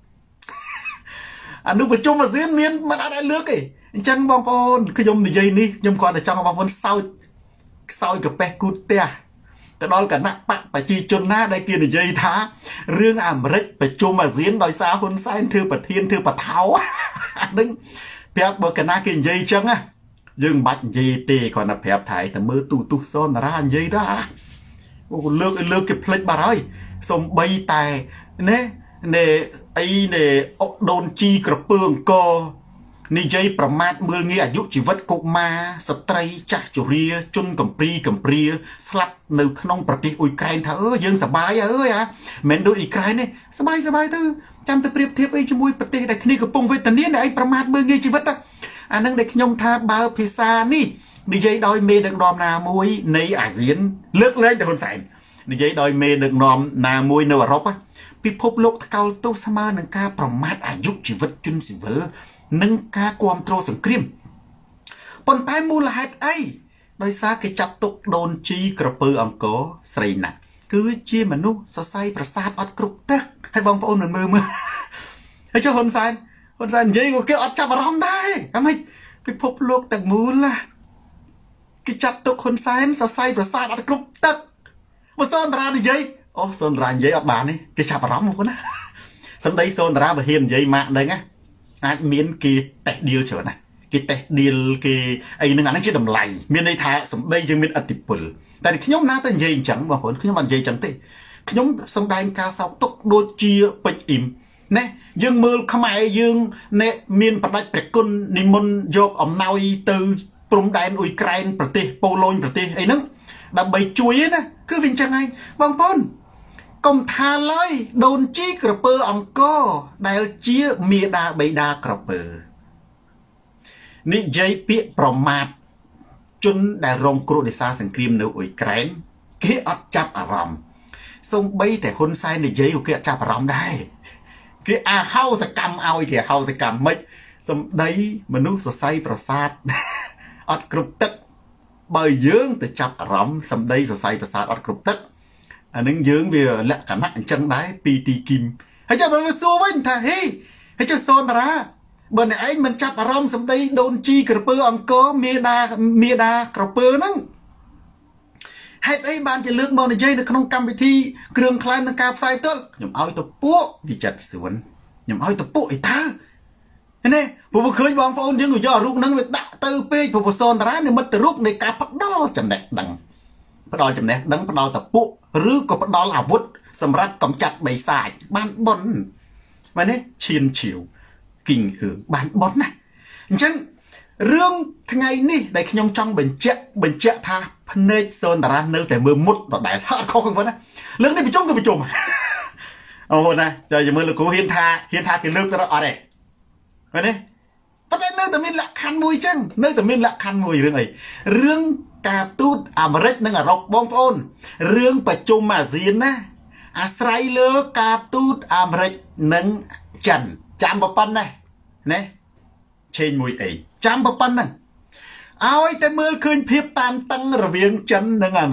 anh đừng phải chung mà diễn miên mà đã lướt kì chân bong phôn cái nhôm thì dây ní nhôm còn ở trong bong phôn sau cái pe cút tea cái đó là cả nặng bạn phải chi chôn na đây kia là dây thá riêng America phải chung mà diễn đòi sao hôn sai thưa bà thiên thưa bà tháo đứng phép bờ cái na kia dây chân á dương bắt dây tê còn là phép thải thì mơ tu son ra dây đó lướt cái plate bà rồi xong bay tài nè nè ấy nè đồn chi cặp bương co nè dâyประมาท mưa ngheอายุชีวิตกุมาสตรีจักจุเรียจุนกัมปรีสลับในขนมประเทศอุยไกรเธอยังสบายเหม็นดูอุยไกรเนี่ยสบายเธอจำแต่เปรียบเทียบไอ้จมวยประเทศแต่นี่กับปงเวทนี้เนี่ยไอ้ประมาท mưa ngheชีวิตอันนั้นเด็กยงท่าบาพิซานี่ดีเจดอยเมดังดอมนามวยในอาเซียนเลือกเลยแต่คนใส่ดีเจดอยเมดังดอมนามวยในวรบพิภพโลกเกาตู้สมาหนังกาประมาทอายุชีวิตจุนสิเวลนังกาความโตสังครีมปนท้ายมูลเหตุไอ้โดยสาเกจับตกโดนจีกระปืออังโกใส่หนักคือจีมนุษย์สไซประสาทอัดกรุบเตะให้บองพระองค์หนึ่งมือให้เจ้าคนใส่ยี่กูเกี่ยวอัดจับอารมณ์ได้ทำไมพิภพโลกแต่มูลล่ะกิจับตกคนใส่สไซประสาทอัดกรุบเตะมาซ่อนร้านยี่โอ้ซ่อนร้านยี่อัดบานนี่กิจับอารมณ์หมดนะสมัยซ่อนร้านมาเห็นยี่มาเลยไงอาจมีนกีแตะเดียวเฉยนะกีแตะเดียวกีไอ้หนึ่งอันนั้นชื่อดำไหลมีในท่าสมัยยังมีอติปุลแต่ขยมน้าเป็นยี่จังบางคนขยมมันยี่จังตีขยมสมัยการสาวตกโดยเจียไปอิ่มเนี่ยยังมือขมายยังเนี่ยมีนประดับประกุลนิมนต์โยกอมนอยtừปรุงแดนอุยไกรน์ประเทศโปโลนประเทศไอ้นั่งดับใบจุยนะคือเป็นจังไงบางคนกมทาลอยโดนจี้กระเปืออังก็ได้เจี๊ยเมียดาใบดากระเปือนี่ใจเปียประมาทจนได้รองครูได้ซาสังครีมในอุยไกรน์เกี่ยจับอารมณ์ทรงใบแต่คนใส่ในใจอยู่เกี่ยจับอารมณ์ได้เกี่ยเฮาสกรรมเอาเกี่ยเฮาสกรรมไม่สมได้มนุษย์ใส่ประสาทอัดกรุบตึกใบเยื้องแต่จับอารมณ์สมได้ใส่ประสาทอัดกรุบตึกอันนั้นเยื้องเบียและกันนักจังได้ปีตีกิมให้เจ้ามันสู้วิ่งท่าเฮ้ให้เจ้าโซนตระเบอร์ไหนมันจับอารมณ์สมได้โดนจีกระเปืออังโกเมียดากระเปือนั่งให้ไอ้บ้านจะเลือกมองในใจในขนมกรรมวิธีเครื่องคลายในการใส่ต้นยำเอาตัวปุ๊วิจัดสวนยำเอาตัวปุ๊ไอ้ตาเห็นไหมผมเคยบอกพระองค์ยังอยู่ย่อรูปนั้นเวทเตอร์เป้ผมโซนตระเนี่ยมันแต่รูปในการพัดดอจำแนกดังพัดดอจำแนกดังพัดดอตัวปุ๊หรือก็พัดดออาวุธสำหรับกำจัดใบสายบ้านบนวันนี้เชียนฉิวกิ่งหือบ้านบนนะฉะนั้นเรื่องทั้งไงนี่ได้ขยมจังเป็นเจ้าท่าพันเนยโซนตระเนื้อแต่มือมุดต่อได้ท่าเขาคนนั้นเรื่องนี้ไปจุ่มก็ไปจุ่มโอ้โหนะจะอย่ามือลูกกูเฮียนท่าคือเรื่องตระอะไรวันนี้ประเด็นเนื้อแต่มีหลักคันมวยจังเนื้อแต่มีหลักคันมวยเรื่องอะไรเรื่องการตูดอเมริกนั่งรบบองโอนเรื่องประจุมาซีนนะอาศัยเลือกการตูดอเมริกนั่งจันจำปะปันนะเนี่ยเชนมวยเองจำปะปันนั่นเอาไอ้แต่เมื่อคืนเพียบตามตั้งระเบียงจันนั่งอเมริก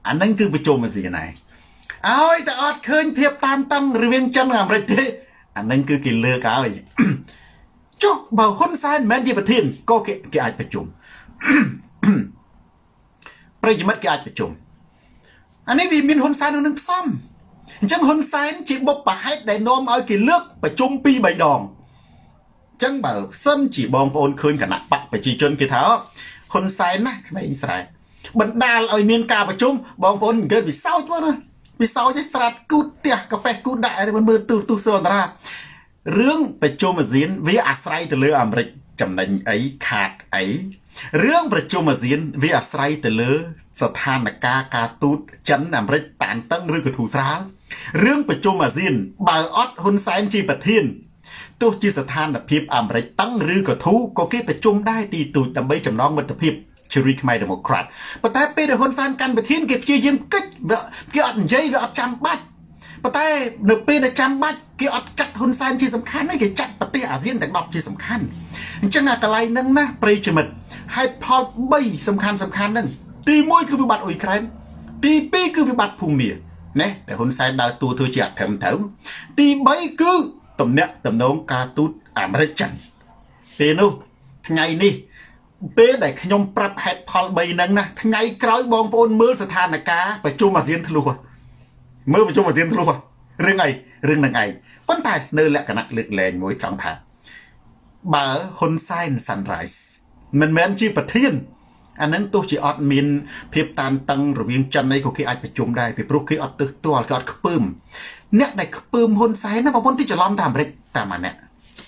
อันนั้นคือประชุมสิไหนเอาแต่อดเคยเพียบตามตั้งหรือเวียงจันทร์อะไรทีอันนั้นคือกินเลือกเอาจุกเบาคนซ้ายแม้ที่ประเทศก็เกี่ยประชุมประยุทธ์เกี่ยประชุมอันนี้วิมินคนซ้ายนึงซ้ำจังคนซ้ายจีบปะให้ได้นอมเอากี่เลือกประชุมปีใบดองจังเบาส้นจีบองโอนคืนกันนะปะไปจีจนกี่เท้าคนซ้ายนะไม่อิสระบรรดาเอาเมียนกาประชุมบองโอนเกิดวิเศร้าจ้ะนะวิเศร้าจะสลัดกูเตียกาแฟกูได้อะไรมันมือตู้โซนราเรื่องประชุมมาจีนวิอาศัยตัวเลืออเมริกจำนวนไอ้ขาดไอ้เรื่องประชุมมาจีนวิอาศัยตัวเลือสถานการตูดจันอเมริกต่างตั้งเรื่องกระถูสาเรื่องประชุมมาจีนบ่าวอดหุนไซน์จีประเทศตัวจีสถานพิบอเมริกตั้งเรื่องกระถูก็เก็บประชุมได้ตีตูดดำใบจำลองมัตพิบชริกไมเดโมแครตประเทศเป็นหุนไซน์กันประเทศเก็บเชี่ยยังก็เกี่ยอันเจย์ก็อัดจำบัดประเทศหนึ่งปีในจำบัดเกี่ยอัดจัดหุนไซน์ที่สำคัญไม่เกี่ยจัดประเทศอาเซียนแต่ดอกที่สำคัญจังหวะอะไรนั่งนะปริจมิตให้พอใบสำคัญนั่งตีมวยคือวิบัติอุยแครนตีปีคือวิบัติภูมิเนี่ยแต่หุนไซน์ดาวตัวเธอจะแถมตีใบคือตำเนะตำนองการตูดอเมริกันเปนูไงนี่เป้ได้ขยมปรับเหตุพอใบนั่งนะไงกลายบองปนมือสถานการณ์ประชุมอาเซียนทะลุมือประชุมอาเซียนทะลุเรื่องนั่งไงปัญหาเนื้อแหละกันนะเลือกแรงมวยจังผ่าบ่าฮุนไซน์ซันไรส์มันแม้นชื่อประเทศอันนั้นตัวจีออดมินเพียบตานตังหรือเวียงจันทร์ในของที่อาจประชุมได้เพียบรุกที่ออดตัวก็อดขปืมเนี่ยได้ขปืมฮุนไซน์นะบางคนที่จะล้อมตามเร็กตามมันเนี่ย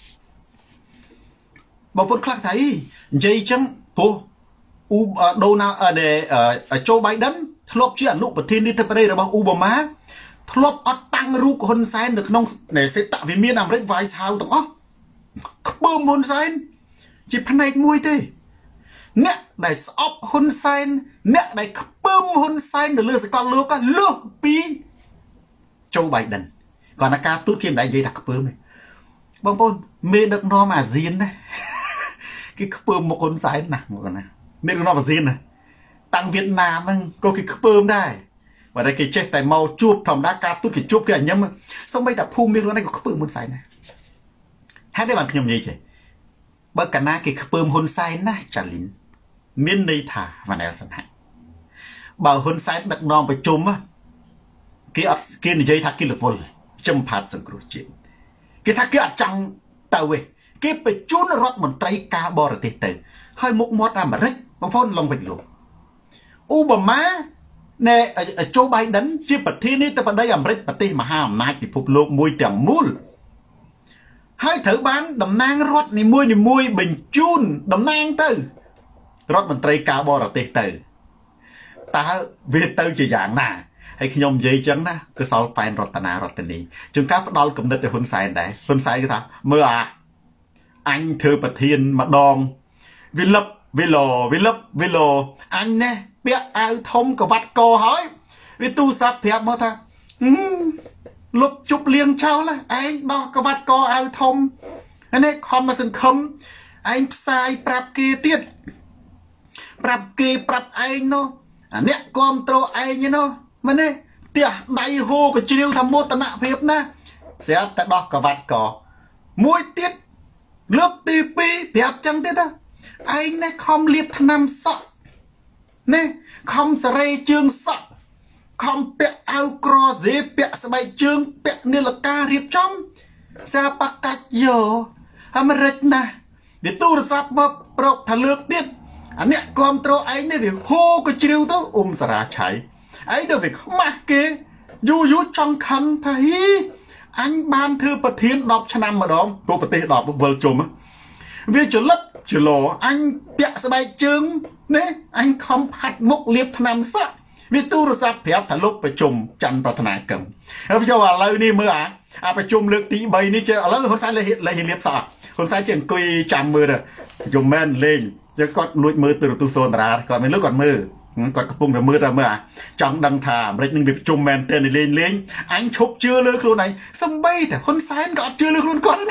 บางคนคลั่งไทยใจจังปูโดนาโจไบเดนทลบเชื่อลูกประเทศนี้ทำไปได้หรือเปล่าอูบามาทลบอดตังรูกฮุนไซน์เด็กน้องเนี่ยเซตวิมีนอเมริกไวส์เฮาส์ต้องอ๋อขปืมฮุนไซน์จีพันในมวยเต้เนี่ยได้สอบฮุนไซน์เนี่ยได้ขปืมฮุนไซน์เดือดเลือดสกอตลูกก็ลูกปีโจไบเดนก่อนอาการตู้เทียมได้ยัยดักขปืมเลยบางคนเมดักนอมาเซียนนะcái khpơm một con sái nè một con này nên nó vào riêng này tăng Việt Nam mình có cái khpơm đây và đây cái chết tại màu chụp thầm đá cá tút cái chụp cái ảnh nhâm xong bây giờ phun miếng nó này có khpơm một sái này hát đấy bạn nhầm gì chứ bởi cả na cái khpơm hôn sái na trả lính miên đây thả và này là sẵn hại bảo hôn sái đặc non phải chôm á cái này dây thả cái lực vô châm phạt sừng cột chuyện cái thả cái chẳng tao về cáiไปจุนรถมันไตรกาบอร์ติเตอร์ให้มุกมอดอ่ะมาเร็กบางคนลงไปดูอูบามาเนี่ยโจไบเดนที่ประเทศนี้แต่ประเดี๋ยวอเมริกประเทศมหาอำนาจที่พบโลกมวยจังมูลให้ถือบ้านดำนางรถในมวยบินจุนดำนางเตอร์รถมันไตรกาบอร์ติเตอร์ตาเวเตอร์จะอย่างน่ะให้ขยมเยี่ยจังนะก็สาวแฟนรัตนีจนก้าวดอลกำเนิดในคนสายไหนคนสายก็ถามเมื่อanh thưa bật thiên mà đòn vi lấp anh nè biết ai thông cả vắt co hỏi vì tu sắp phép mà ta lúc chụp liền trao là anh đó cả vắt co ai thông anh ấy không mà sừng không anh sai prap kia tiết prap anh nó nè control anh như nó mà nè tiệt đầy hô cái chiêu tham mô tận nạ phép nè sẽ ta đó cả vắt co mũi tiết lớp tivi đẹp chẳng thế đó anh này không liệp nằm sợ nè không sợi chương sợ không bẹ áo cro dễ bẹ sợi chương bẹ nên là ca riệp trong ra bạc cạch giờ hàm rệt nè để tu được sắp mà bọc thà lược tiết anh nè control anh này việc hô cái chiêu đó sara cháy anh được việc mắc kia du trong khăn thấy anh ban thư bật thiên đọc cho năm mà đó cô bật thiên đọc vợ chồng á vì chỗ lấp chỗ lỗ anh bẹ sẽ bay chương nè anh không hạt mốc liệp năm sắc vì tu được sắp phép thả lúc phải chùm chăn vào thằng cầm bây giờ là lâu đi mưa phải chùm lược tí bay đi chơi lâu hôm sau lại hiện liệp sọ hôm sau chuyện quỳ chạm mưa rồi chùm men lên cho con nuôi mưa từ tu sồn ra còn mấy lúc còn mưa còn bung rồi mưa ra mưa trong đằng thả mấy những việc chùm men tên này lên anh chụp chưa lược luôn này xong bay thì hôm sau còn chưa lược luôn con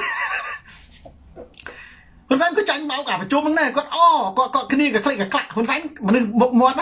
คนสั้นก็จังเบากับประชุมมั้งเนี่ยก็อ้อก็คนี่กับคลิกกับคละคนสั้นมันนึกหมดนะ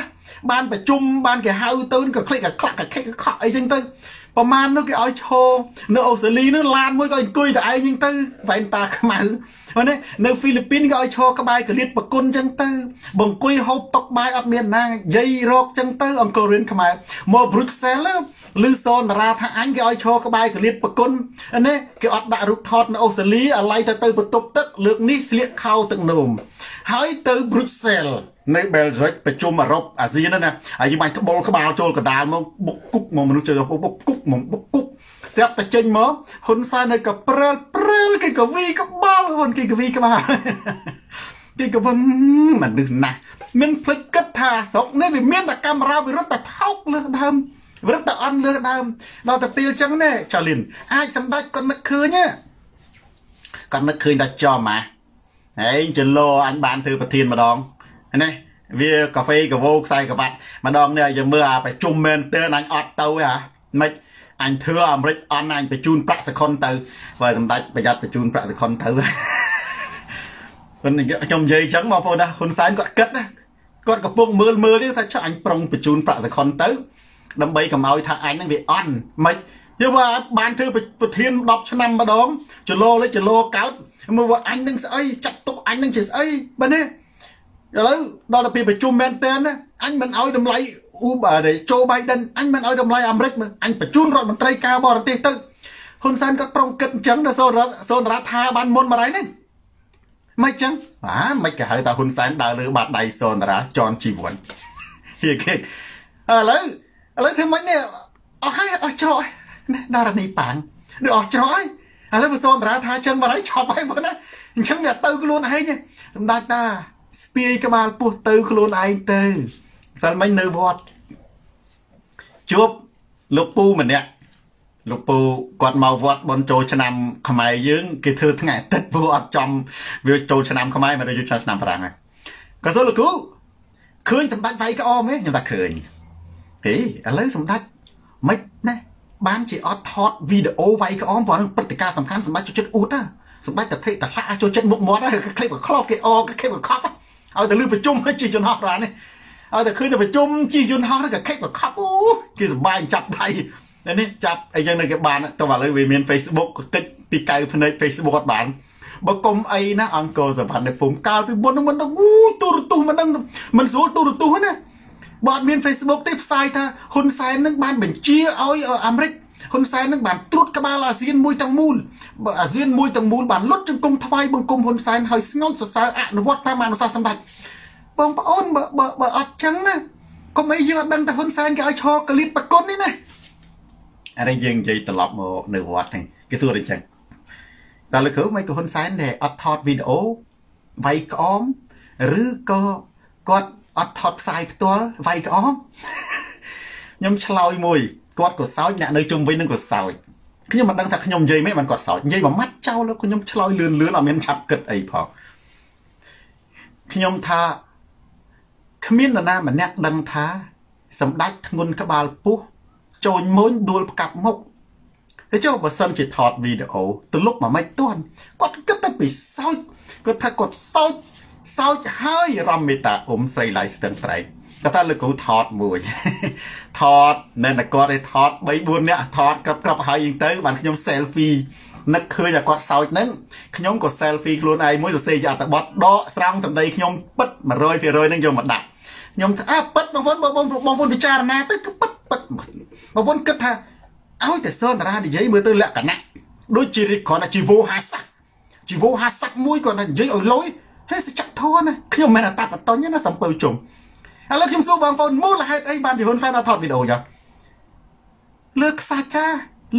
ban phải chung ban cái hao tư cái klik cái khọ ấy chân tưประมาณnó cái áo chô nó áo xử lý nó lan mới coi cười tại ai nhưng tư vậy ta màวันนี้ในฟิลิปปินส์ก็ไอโชว์กระบายกระเลียดปะกุนจังตื้อบังกุยฮบตกใบอัดเมียนนางยัยรอกจังตื้ออังกฤษเรียนขมายมอบรุกเซลล์ลือโซนราทางอันก็ไอโชว์กระบายกระเลียดปะกุนอันนี้ก็อัดดารุกทอดในออสเตรเลียอะไรแต่ตื้อประตูตึกเลือกนี้เลี้ยเข้าตึกหนุ่มหายตื้อบรุกเซลในเบลส์ไปจุ่มมารบอาเซียนนั่นนะไอ้ยังไงขบวนขบาวโจลกระดานมันบุกกุ๊กมันรู้จักบุกกุ๊กมันบุกกุ๊กเสียบแต่เจนมั้งคนใส่ในกับเปรี้ยวกี่กวีกับบ้าคนกี่กวีกับบ้ากี่กวีมันดึงหนักมันพลิกกระถาสกเนี่ยวิเมียนแต่กำราวิรถแต่เท้าเลือดดำวิรถแต่อันเลือดดำเราแต่เปลี่ยนจังเนี่ยชาลินไอ้สำได้ก่อนนักคืนเนี่ยก่อนนักคืนได้จอมาไอ้จะโลอันบานเธอประเทียนมาดองนี่เวียกาแฟกับโวกใส่กับบัตรมาดองเนี่ยอย่าเมื่อไปจุ่มเมนเตอร์นังออดเตาอ่ะไม่อันเธออเมริกอันอันไปจูนประสคอนเตอร์ไว้ทำได้ประหยัดไปจูนประสคอนเตอร์คนจมเยยจังมาพอนะคนสายก็เกิดนะก็กระปุกมือที่ถ้าช่างอันปรงไปจูนประสคอนเตอร์ดำใบกับเอาทางอันนั่งไปอันไม่เยอะว่าบานเธอไปประเทียนดอกชนำมาดองจะโลเลยจะโลเก้าเมื่อว่าอันนั่งเอ้ยจับตุกอันนั่งเฉยเอ้ยบ้านนี้แล้วđó làไปจุ่มแมนเทนนะอันมันเอาดำไรอูบะเดโจไบเดนอันมันเอาดำไรอเมริกมันอันไปจุ่มรถมันไตรกาบอร์ตีตึงคนสันก็ปรองกินจังนะโซนรัฐาบันมนมาไรนี่ไม่จังไม่แก่แต่คนสันดาวเรือบาดใดโซนรัฐจอนจีวนเฮียเก่งแล้วทำไมเนี่ยเอาให้เอาจอยดารานีปังเดี๋ยวออกจอยแล้วโซนรัฐาจังมาไรชอบไปหมดนะจังเนี่ยตื่นก็ล้วนให้เนี่ยทำได้ตาสเปียกมาปูตื่นก็ล้วนไอตื่นสันไม่เนื้อวอดจูบลูกปูเหมือนเนี่ยลูกปูกอดเมาวอดบนโจชนำขมายยืงกี่เธอทั้งไงติดวอดจอมวิวโจชนำขมายมาโดยยุชนำพลังไงก็สู้ลูกกูคืนสมบัติไฟก็อ้อมไหมยังตาคืนเฮ้ยอะไรสมบัติไม่นะบ้านจีออดทอดวิดีโอไฟก็อ้อมเพราะปฏิการสำคัญสมบัติจุดอุดอ่ะสมบัติแต่เพลแต่ละโจเจ็ดมุกมอดอ่ะคลิปกับครอบกี่ออก็คลิปกับครอบเอาแต่ลืมไปจุ่มให้จีจนหอกร้านนี่เอาแต่คืนจะไปจุ่มจีจนหอกแล้วก็คลิปกับครอบกี่สบายจับไทยอันนี้จับไอ้ยังในกับบ้านตัวว่าเลยเวียนเฟซบุ๊กติดปีไก่ภายในเฟซบุ๊กบ้านบกมไอ้นะอังกอร์สะพานในปุ่มกาลไปบนมันต้องตู้มันต้องมันสู้ตู้นะบอดเมียนเฟซบุ๊กติดไซต์ท่าคนไซน์นึกบ้านเป็นเชียเอาอเมริกคนไซน์นึกบ้านตรุษกบาลอาเซียนมวยตังมูลอาเซียนมวยตังมูลบ้านลดจนกงทวายบังกมคนไซน์หอยงอสสารอ่ะนวัตตามานุสาสมบัติบางปะอ้นอัดจังนะก็ไม่เยอะดังแต่คนไซน์ก็เอาชอกระลิบปะก้นนี่นะอะไรยังใจตลอดมาในวัดนี่ก็สู้ได้จังแต่ละคือไม่ตัวคนไซน์เนี่ยอัดทอดวิดีโอไวกอมหรือก็อัดทอดสายตัวไวกอมยมชลอยมวยกอดกดสาวเนี่ยในจุ่มไว้นึงกดสาวขยมมันดังถ้าขยมเย่ไม่มันกดสาวเย่แบบมัดเจ้าแล้วขยมชลอยเลื่อนเราเมียนฉับเกิดไอ้พอขยมท่าขมิ้นน่ะนะมันเนี่ยดังท่าสำได้เงินกระบาลปุ๊โจนม้วนดูกับมกไอ้เจ้าบอสันจะถอดวิดีโอตัวลุกมาไม่ต้วนก็ต้องไปเศร้าก็ถ้ากดเศร้าให้รำไม่ตาใส่ไหลสตังไตรก็ถ้าเรากูถอดมวยถอดนั่นนะก็ได้ถอดใบบุญเนี่ยถอดกลับหายยิงเต้บันขยมเซลฟี่นักเคยอยากกดเศร้านั้นขยมกดเซลฟี่ล้วนไอ้มวยจะเสียจากแต่บอดดอสร้างสำได้ขยมปัดมาโรยนั่งโยมมาดักยมปัดบางคนพิจารณาตึ๊กปัดบางคนก็ท่าเอาแต่เสื้อตาดีเยอะมือตื้อเละกันนะโดยจีริก่อนนะจีโวฮาสักมวยก่อนนะเยอะเอาลอยเฮ้ยจะจับท้อนะขยมแม่น่ะตาปัดตอนนี้น่ะสัมเปิลจมแล้วขยมสู้บางคนมูดละให้ไอ้บ้านที่คนใส่เราถอดวิดีโอจ้ะเลือกซาจ้า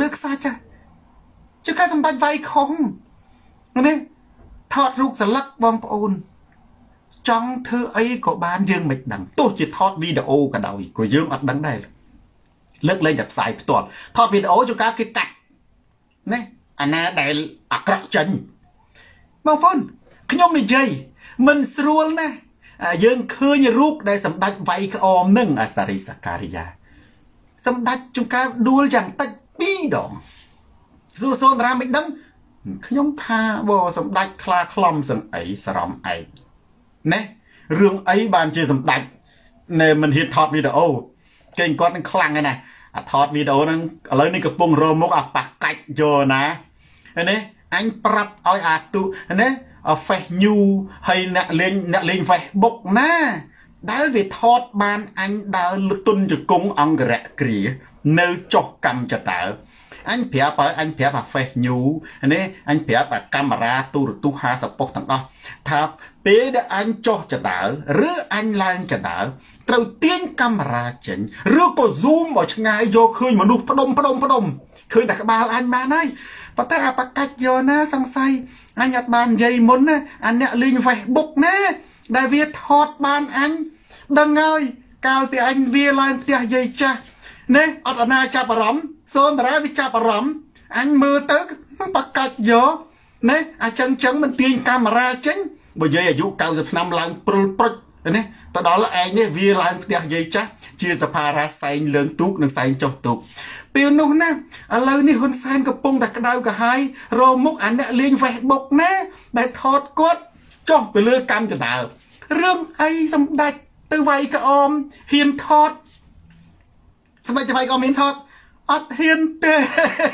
จะแค่สำคัญไฟของนี่ถอดรูปสลักบางปูนจังเธอไอ้ก็บ้านยังไม่ดังตัวจะทอดวิดีโอกันเอาอีกก็ยังอัดดังได้เลิกเลยแบบใส่ตัวทอดวิดีโอจุกาคือกัดนี่อันนั้นได้อักระจันบางคนขยมในใจมันสรวลนะยังเคยรูปได้สำดัดไว้ก็อมนึ่งอาสาริสการิยาสำดัดจุกาดูอย่างตัดปีดองสู้โซนราไม่ดังขยมทาบ่สำดัดคลาคลอมสังไอสรอมไอเนี่ยเรื่องไอ้บานเจสำดัด nè mình hiện thọt video kênh con nó khăng này thọt video nó lấy ní cái bông rô mốc bạc cách vô nè này anh prap oi tu này Facebook hay nè lên Facebook nè đã về thọt ban anh đã tuân cho cung ông gạ kỹ nơi chọc cầm cho tớ anh phía bà Facebook này anh phía bà camera tu ha support thằng đó tháp bé đã anh cho tớ rứa anh lan cho tớ đầu tiên camera chỉnh rứa có zoom vào ngay vô khơi mà nụ phát đông khơi đặt bà anh bà này và ta bà cách vô nè sang say anh nhặt bàn dây muốn nè anh nhặt linh Facebook nè đại việt hot bàn anh đừng ơi cao thì anh vía lên tia dây cha nè ở na cha bà rắm sơn ra với cha bà rắm anh mưa tới bà cách vô nè chân mình tiền camera chính bây giờ dụ cao dập năm lần nè tao đó là anh ấy vía lên tia dây cha chia sẻ para xanh lớn tút nâng xanh cho tút Piêu nụ nè, lâu ní hôn xanh có bông đặt đau cả hai rồi múc ảnh đã lên Facebook nè để thọt cốt cho phải lưa cam cho tao rương ấy xong đạch từ vậy cả ôm hiền thọt xong vậy cho vậy có miếng thọt ọt hiền tê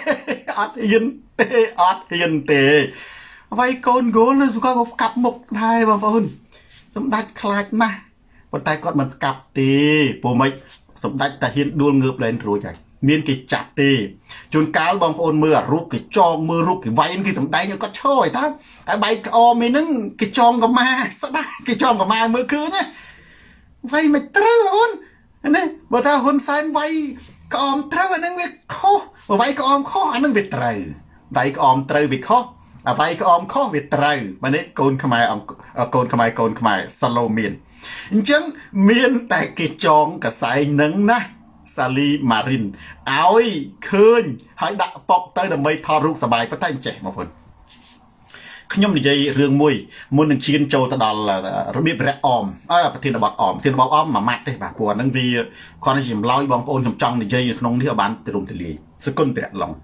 ọt hiền tê vậy con gỗ là có cặp mục thai bà vốn xong đạch khạch mà một tay con mình cặp tì bố mấy xong đạch ta hiền đuôn ngược lên rồi chạy miên cái chặt tì chôn cáo bông ôn mưa rút cái tròn mưa rút cái vay cái sầm tay nó có trôi tháp cái bay cái o mình nâng cái tròn của ma sao đây cái tròn của ma mưa cứ nhá vay mày trơ luôn này bà ta hôn san vay cái om trơ anh nâng việc khó mà vay cái om khó anh nâng việc trời vay cái om trơ việc khó vay cái om khó việc trời mà đấy côn khmai salo miền chẳng miền tại cái tròn cả sai nâng nè Sally Marin áo khơi hãy đặt bọc tới là mây thò rụng sờ bài bắt tay trẻ một phần nhom này dây rương mùi muốn được chiên châu ta đòn là biết về om thiên là bọt om mà mặt đấy bà của năng vì con nó chỉ lôi bóng ôn trong này dây không đi ở bán từ đồng từ lì sự cân bẹt lòng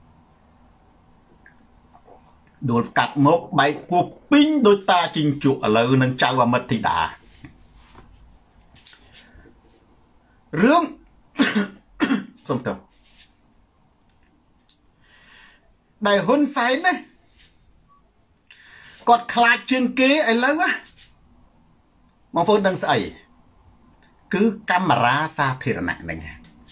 đồ cắt mốc bay của pin đôi ta chinh trụ ở lâu nâng trao vào mật thì đã rương xong tờ đại hôn sáng đấy còn khạc trên kế ấy lâu á mà phone đang xảy cứ camera xa thiệt nặng này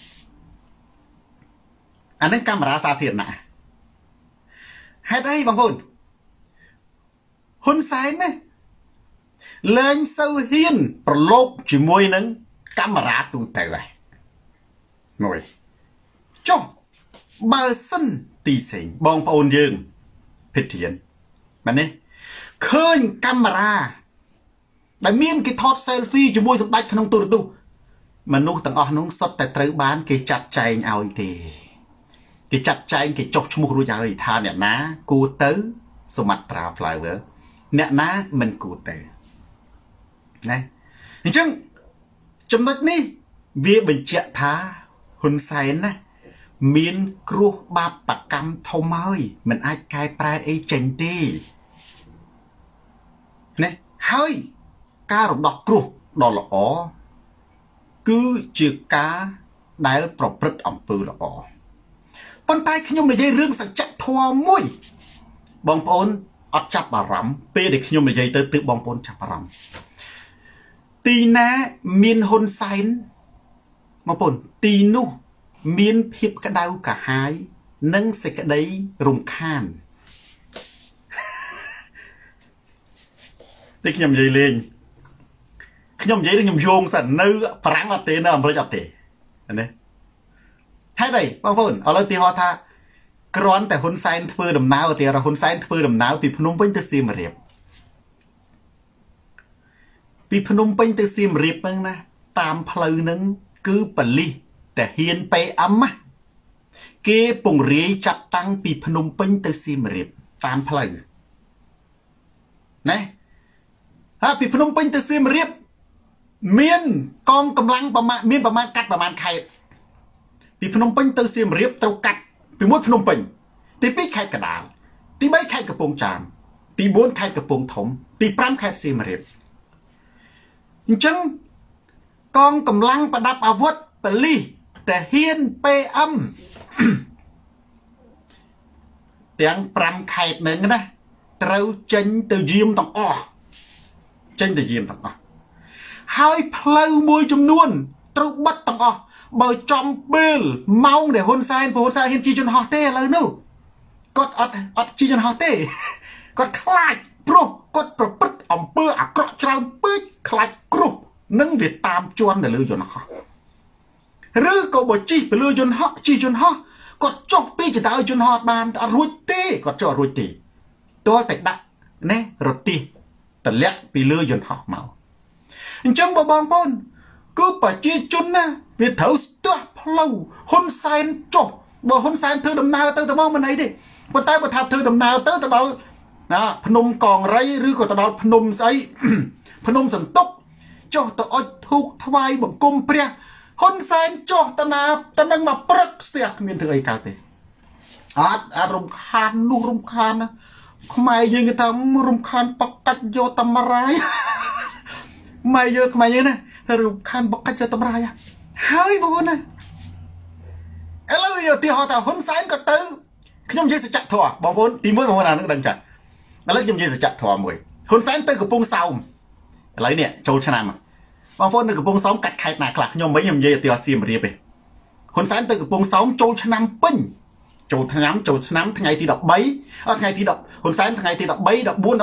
anh ấy camera xa thiệt nặng hết đây bằng phone hôn sáng đấy lên sâu hiên lộp chỉ môi nâng camera tụ tờ này ngồi trong bờ sân tì xỉnh bong ôn dương phết thiện mà nè khơi camera đại miên cái thọt selfie cho môi sập đạch không tụ mà nô tầng ở nông sọt tại trời bán cái chặt chay ao thì cái chặt chay cái chọc cho mua rồi trời tha nè ná cô tớ số mặt trà phải vỡ nè ná mình cô tớ này chứ trong đất ní việc bình chẹt thá hôn say nè miên cua ba bạc cam thâu mới mình ai cai prai ấy chành tì nè hơi cá rụng đọt cua đọt là ó cứ chữ cá đáy là bọc rất ẩm bư là ó con tay khi nhung này dây rương sẵn chạy thua môi bong bồn ọt chạp bà rắm bê để khi nhung này dây tới tự bong bồn chạp bà rắm tì ná miên hôn say mà bồn tì nu miên hiệp cái đau cả hai nâng sẽ cái đấy rùng khan thì nhầm dây lên nhầm dây nhầm vuông sẵn nư phẳng ở tên ở mới chặt tệ này hay đây bao phồn ở lời thì họ tha còn tại hôn sai phơi đầm náo thì là hôn sai phơi đầm náo vì phun bánh từ xiêm riệp vì phun bánh từ xiêm riệp năng na tam phơi nâng cứ bẩn lyแต่เฮียนไปอ้ำมะเกปุ่งเรียจับตั้งปีพนมเป้งเตอซีมเรียบตามพลังนะฮะปีพนมเป้งเตอซีมเรียบเมียนกองกำลังประมาณเมียนประมาณกัดประมาณใครปีพนมเป้งเตอซีมเรียบเต้ากัดปีมวยพนมเป้งตีปีไข่กระดาษตีใบไข่กระโปรงจามตีบ้วนไข่กระโปรงถมตีปรำไข่ซีมเรียบจังកងកម្លាំងប្រដាប់អាវុធប៉ូលីសតាហ៊ាន PM ទាំង5ខេត្តនឹងណាត្រូវចេញទៅយាមទាំងអស់ចេញទៅយាមទាំងអស់ហើយផ្លូវមួយចំនួនត្រូវបិទទាំងអស់បើចំពេលម៉ោងដែលហ៊ុនសែនហ៊ានជិះយន្តហោះទេឥឡូវនោះគាត់អត់ជិះយន្តហោះទេគាត់ខ្លាចព្រោះគាត់ប្រព្រឹត្តអំពើអាក្រក់ច្រើនពេកខ្លាចគ្រោះនឹងវាតាមជន់ទៅលើយន្តហោះឬក៏បើជិះទៅលើយន្តហោះគាត់ចុះពីចតើយន្តហោះបានអត់រួចទេគាត់ចុះអត់រួចទេទាល់តែដាក់ណែរទេះតម្លាក់ពីលើយន្តហោះមកអញ្ចឹងបងប្អូនគឺប្រជាជនណាវាត្រូវស្ទះផ្លូវហ៊ុនសែនចុះបើហ៊ុនសែនធ្វើដំណើរទៅមកមិនអីទេប៉ុន្តែបើថាធ្វើដំណើរទៅដល់ភ្នំកងរៃឬក៏ទៅដល់ភ្នំស្អីភ្នំសន្ទុកចុះទៅអុជធូបថ្វាយបង្គំព្រះហ៊ុនសែនចុះតានឹងមកព្រឹកស្ទះគ្មានធ្វើអីកើតទេអត់រំខាននោះរំខានណាខ្មែរយើងគេថារំខានបកាច់យកតម្រាយម៉ែយើងខ្មែរយើងណាថារំខានបកាច់យកតម្រាយហើយបងប្អូនណាឥឡូវយកទីហោថាហ៊ុនសែនក៏ទៅខ្ញុំនិយាយសច្ចធម៌បងប្អូនទី1បងប្អូនអានឹងដឹងចាឥឡូវខ្ញុំនិយាយសច្ចធម៌មួយហ៊ុនសែនទៅកំពង់សោមឥឡូវនេះចូលឆ្នាំបងប្អូននៅកំពង់សោមកាត់ខេត្តណាខ្លះខ្ញុំនិយាយទៅសៀមរាបទេហ៊ុនសែនទៅកំពង់សោមចូលឆ្នាំពេញចូលឆ្នាំថ្ងៃទី13ថ្ងៃទី10ហ៊ុនសែនថ្ងៃទី13 14 15 16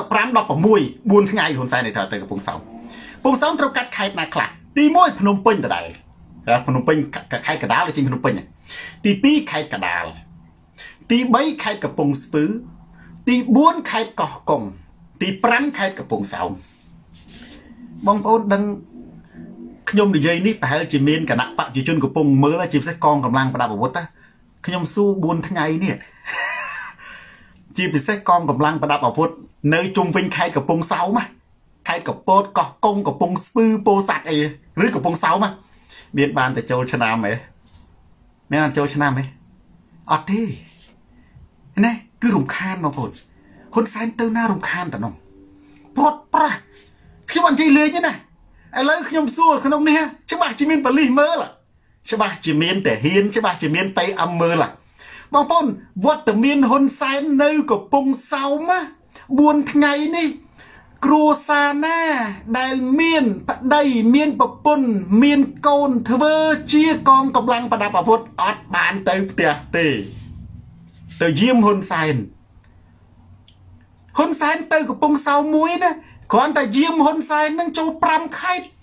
4ថ្ងៃហ៊ុនសែនទៅកំពង់សោមត្រូវកាត់ខេត្តណាខ្លះទី1ភ្នំពេញដដែលភ្នំពេញខេត្តកដាលជាងភ្នំពេញទី2ខេត្តកដាលទី3ខេត្តកំពង់ស្ពឺទី4ខេត្តកោះកុងទី5ខេត្តកំពង់សោមបងប្អូនដឹងខ្ញុំនិយាយនេះប្រហែលជាមានគណៈបព្វជិជនកំពុងមើលជាពិសេសកងកម្លាំងប្រដាប់អាវុធណាខ្ញុំស៊ូ4ថ្ងៃនេះជាពិសេសកងកម្លាំងប្រដាប់អាវុធនៅជុំវិញខេត្តកំពង់សោមខេត្តកពតកោះកុងកំពង់ស្ពឺពោធិ៍សាត់អីឬកំពង់សោមមានបានទៅចូលឆ្នាំហ៎មានបានចូលឆ្នាំហ៎អត់ទេណែគឺរំខានបងប្អូនហ៊ុនសែនទៅណារំខានតនោះព្រាត់ប្រាសខ្ញុំអត់និយាយលេងទេណាឥឡូវខ្ញុំសួរក្នុងនេះច្បាស់ជាមានបលិសមើលច្បាស់ជាមានតែហ៊ានច្បាស់ជាមានPMមើលបងប្អូនវត្តមានហ៊ុនសែននៅកំពង់សោម4ថ្ងៃនេះគ្រួសារណាដែលមានប្តីមានប្រពន្ធមានកូនធ្វើជាកងកម្លាំងប្រដាប់អាវុធអត់បានទៅផ្ទះទេទៅយាមហ៊ុនសែនទៅកំពង់សោមមួយណាគ្រាន់តែយាមហ៊ុនសែននឹងចូល5ខេត្ត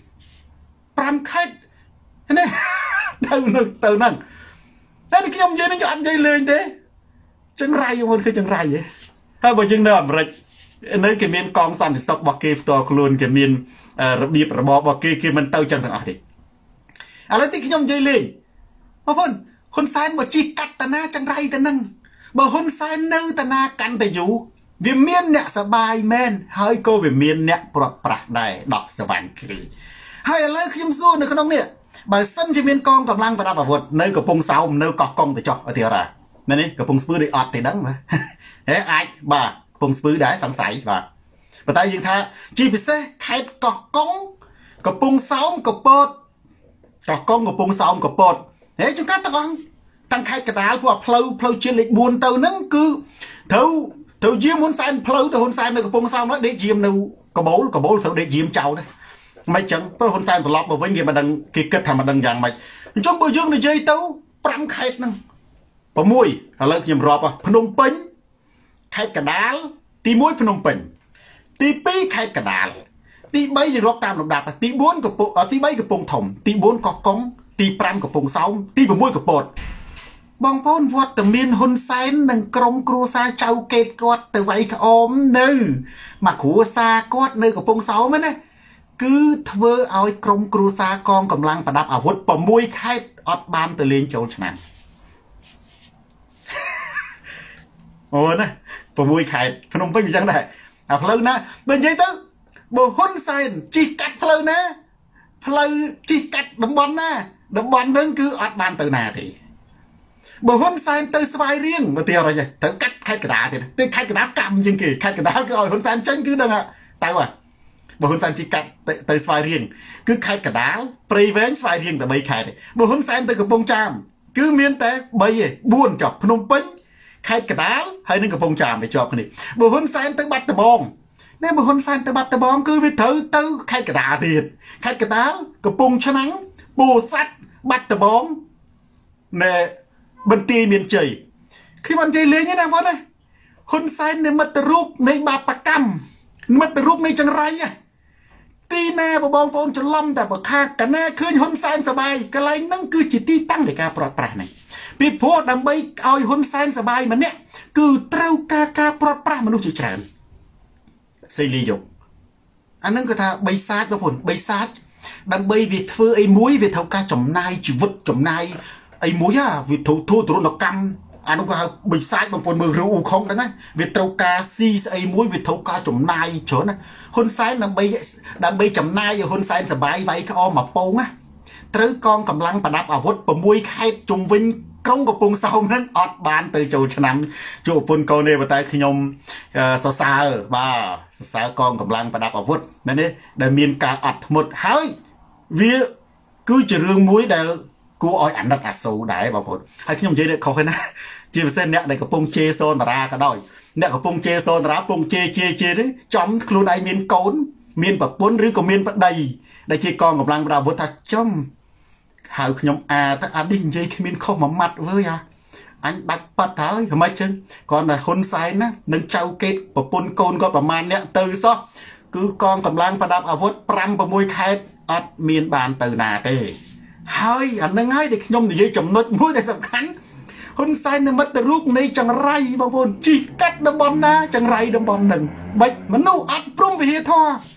ណាទៅនឹងតែខ្ញុំនិយាយនឹងអត់និយាយលេងទេចង្រៃមកគឺចង្រៃហ៎ហើយបើយើងនៅអាមេរិកនៅគេមានកងសន្តិសុខរបស់គេផ្ទាល់ខ្លួនគេមានរបៀបរបបរបស់គេមិនទៅចឹងទាំងអស់ទេឥឡូវទីខ្ញុំនិយាយលេងបងប្អូនហ៊ុនសែនបើជិះកាត់តាណាចង្រៃទៅនឹងបើហ៊ុនសែននៅតាណាកាន់តែយូរវាមានអ្នកសបាយមែនហើយក៏វាមានអ្នកប្រត់ប្រាស់ដែរ10សវណ្ណគ្រីហើយឥឡូវខ្ញុំសួរនៅក្នុងនេះបើសិនជាមានកងកម្លាំងប្រដាប់អាវុធនៅកំពង់សោមនៅកោះកុងទៅចុះអធិរាមែនទេកំពង់ស្ពឺដូចអត់ទេដឹងហ៎អាចបាទកំពង់ស្ពឺដែរសង្ស័យបាទប៉ុន្តែយើងថាជាពិសេសខេត្តកោះកុងកំពង់សោមកពតកោះកុងកំពង់សោមកពតចង្កាត់ទាំងអស់ទាំងខេត្តកណ្ដាលពួកផ្លូវជាតិលេខ4ទៅហ្នឹងគឺត្រូវយាមហ៊ុនសែនផ្លូវទៅហ៊ុនសែននៅកំពង់សោមនោះដេកយាមនៅកបូលត្រូវដេកយាមចោលដែរមិនចឹងព្រោះហ៊ុនសែនត្រឡប់មកវិញគេមិនដឹងគេគិតថាមិនដឹងយ៉ាងម៉េចអញ្ចឹងបើយើងនិយាយទៅ5ខេត្តហ្នឹង6ឥឡូវខ្ញុំរាប់ភ្នំពេញខេត្តកណ្ដាលទី1ភ្នំពេញទី2ខេត្តកណ្ដាលទី3យើងរាប់តាមលំដាប់ទី4កំពង់ទី3កំពង់ធំទី4កោះកុងទី5កំពង់សោមទី6កពតបងប្អូនវត្តមានហ៊ុនសែននិងក្រុមគ្រួសារចៅកេតគាត់ទៅវាយក្អមនៅមកគ្រួសារគាត់នៅកំពង់សោមណាគឺធ្វើឲ្យក្រុមគ្រួសារកងកម្លាំងប្រដាប់អាវុធ6ខេត្តអត់បានទៅលេងចូលឆ្នាំអូណា6ខេត្តភ្នំពេញអញ្ចឹងដែរអាផ្លូវណាបើនិយាយទៅបើហ៊ុនសែនជិះកាត់ផ្លូវណាផ្លូវជិះកាត់តំបន់ណាតំបន់ហ្នឹងគឺអត់បានទៅណាទេបើហ៊ុនសែនទៅស្វាយរៀងមកទីអរិយទៅកាត់ខេត្តកណ្ដាលទៀតខេត្តកណ្ដាលកម្មជាងគេខេត្តកណ្ដាលគឺឲ្យហ៊ុនសែនចេញគឺដឹងទៅ bà hôn sang chỉ cắt tới xoay riêng cứ khai cả đá prey vén xoay riêng tại bây khai này bà hôn sang tới cái bông chàm cứ miên té bây giờ buồn chọc Phnom Penh khai cả đá hay nên cái bông chàm để chọc cái này bà hôn sang tới bắt tờ bong nếu bà hôn sang tới bắt tờ bong cứ việc thử tư khai cả đá thiệt khai cả đá cái bông cho nắng bù sắt bắt tờ bong nè bên tì miền trời khi bạn chơi lên như nào vậy hôn sang nên mất tờ rút nên bà bạc cam mất tờ rút nên chẳng ray àตีแน่บองปองจะล้ำแต่บ่คากันแน่คืนหุ่นแซนสบายกะไรนั่งคือจิตที่ตั้งในการปลอดปราในปีพวกดำใบเอาหุ่นแซนสบายมันเนี่ยคือเต้ากาปลอดปรามนุษย์จิตใจเซลียกอันนั้นก็ท่าใบซาดบางคนใบซาดดำใบวิถีไอ้มุ้ยวิถีการจมนายชีวิตจมนายไอ้มุ้ยอะวิถีทูตรุนกรรมอันนั้นก็ใบซาดบางคนมือรู้คงได้นะวิถีการซีไอ้มุ้ยวิถีการจมนายเฉยนะคนไซน์ดับใบจำนายอยู่คนไซน์สบายไว้ก็อมาปงนะตรึกกองกำลังประดับอาวุธประมวยไข่จุ่มวินกงกับปงเสานั้นอดบานเตยโจชนะจูปุ่นโกเนบตายขยมสาวบ้าสาวกองกำลังประดับอาวุธนั่นนี่ได้มีการอัดหมดเฮ้ยวิกูจะเรื่องมวยได้กูอ้อยอันดับอัดสูได้บ่ผลให้ขยมเจเด็กเขาให้นะจีบเส้นเนี่ยในกระปงเจโซนมาราก็ได้เนี่ยกับปงเจโซนรับปงเจนี่จอมครูนายเมียนโกนเมียนปักปนหรือก็เมียนปักใดได้เจกองกำลังประดับวัฒนจอมหาขยมถ้าดิ้งเจเมียนเข้ามามัดเว้ยอันดักปัดเท้าทำไมจึงก่อนแต่คนใส่นะหนึ่งเจ้าเกตปักปนโกนก็ประมาณเนี่ยตื่นซะคือกองกำลังประดับอาวุธปรำประมวยไข่อัดเมียนบานตื่นนาเต้เฮ้ยอันนั้นไงเด็กขยมนี่จำนวนมวยได้สำคัญคนไซน์มัดแต่ลูกในจังไรบางคนจีกัดดำบอลนะจังไรดำบอลหนึ่งใบมันนู่อัดพรุ่งไปเฮทอ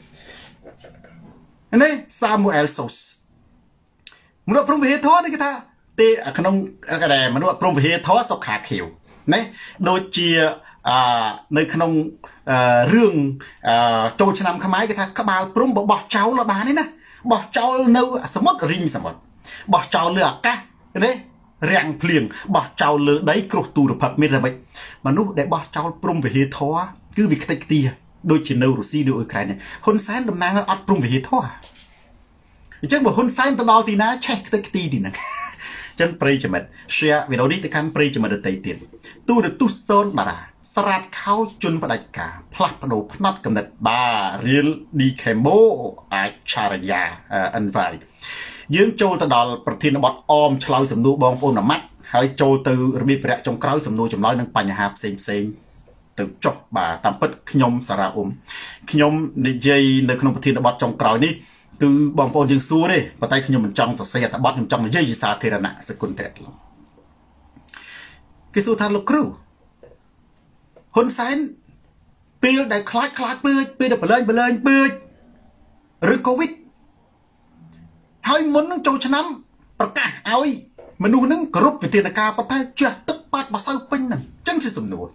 อันนี้ซามูเอลโซสมันว่าพรุ่งไปเฮทอนี่ก็ท่าเตะขนมอะไรมันว่าพรุ่งไปเฮทอสกขาเขียวนี่โดยเจียในขนมเรื่องโจชนำขมายก็ท่าขบาลพรุ่งบอกเจ้าละบานี่นะบอกเจ้าเนื้อสมมติริงสมมติบอกเจ้าเลือกกะนี่แรงเพลียงบ่เจ้าเลือได้กรุตูรพัดไม่ได้ไหมมนุษย์ได้บ่เจ้าปรุงไปเหตุท้อคือวิกฤตตีโดยจีนรูซีโดยใครเนี่ยคนแสนดำนางอัดปรุงไปเหตุท้อจังบอกคนแสนตลอดตีนะใช่วิกฤตตีดีนะจังปรีจมัดเชียวิโรดีตะการปรีจมัดเตยเตียนตู้เดือดตู้โซนมาดาสลัดเข้าจุนประดับกาพลัดประโดพนัดกำเนิดบาเรียลดีเคโมอาชารยาอันไวยืงโจตดอลประเทศบอดออมชลายสำนูบองโอนมัดให้โจตือระเบียบระจงกล้าวสำนูจำลอยนังปัญหาเซ็งตึกจบบ่าตามปิดขยมสระขยมในใจในขนมประเทศบอดจงกล้าวนี้คือบองโอนยังสู้เลยปะไตขยมมันจังสเสียแต่บอดมันจังในใจสาเทระนะสกุลเตะลงกิสุธาลูกครูคนแสนปีได้คลาดเปื่อยปีได้เปลือยหรือโควิดให้มันนั่งโจชนะประกาศเอาอีมนุษย์นั่งกรุบวิทยาการประเทศเจ้าตึกปัดมาเศร้าเป็นนั่นจังจะสมนุษ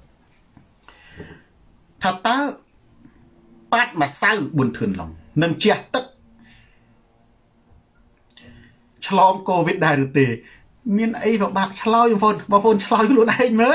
ถ้าตาปัดมาเศร้าบุญเถื่อนลงนั่งเจ้าตึกฉลองโควิดได้หรือเปล่ามีไอ้แบบบักฉลองอย่างบางคนฉลองอยู่รุ่นไอ้เมื่อ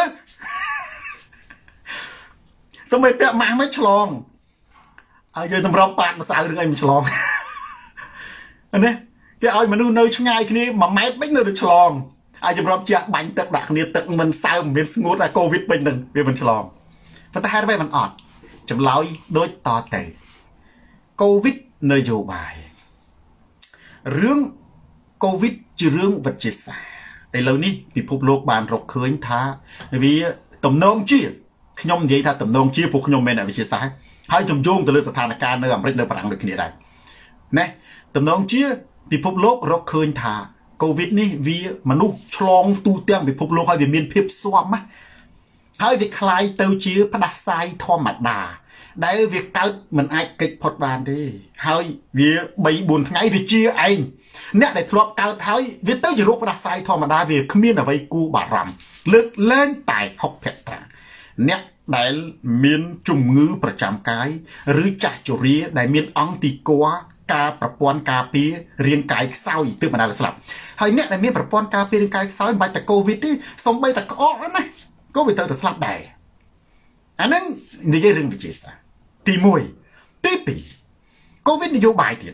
สมัยเปียมาไม่ฉลองเอาเยอะทำรอบปัดมาเศร้าหรือไงมันฉลองอันนี้ที่เอามาดูเนยช่างไงคืนนี้มาแมสไม่เนยฉลองอาจจะพร้อมจะบังตึกดักนี้ตึกมันเศร้าเป็นสงูแต่โควิดเป็นหนึ่งเป็นฉลองเพราะถ้าให้ไปมันอดจำเล่าโดยต่อเตะโควิดเนยโยบายเรื่องโควิดจะเรื่องวัชิสาไอ้เหล่านี้ที่พบโลกบานรกเคยท้าวิต่ำนองชี้ขยมยี่ถ้าต่ำนองชี้พวกขยมเมนวิชิสาให้จมโยงตัวเรื่องสถานการณ์ในอเมริกาในปรังโดยขณะใดเนี่ยตำนองเชี่ยพิภพโลกเราเคยถ่าโควิดนี่วีมนุษย์ฉลองตูเตียงพิภพโลกให้เมียนเพียบสวมไหมให้วิคลายเตาเชี่ยพระดาษายทอมัดดาได้วิเกิดมันไอเกิดพอดบานดีให้วิใบบุญไงวิเชี่ยเองเนี่ยได้ทลบเกาเท้าวิเตอร์จะรูปพระดาษายทอมัดดาวิขมิ้นเอาไว้กูบาดรำเลือกเล่นตายหกเพตราเนี่ยได้มีนจุ่มงื้อประจำกายหรือจัจุรีได้มีนอังติกัวกาประปวนกาปีเรียงกายเศร้าอีกตื่นมาได้สลับเฮ้ยเนี่ยในมีประปวนกาปีเรียงกายเศร้าใบแต่โควิดที่สมใบแต่ก็นะโควิดเตอร์สลับได้อันนั้นนี่เรื่องวิจิตรตีมวยตีปีកូវីដនយោបាយទៀត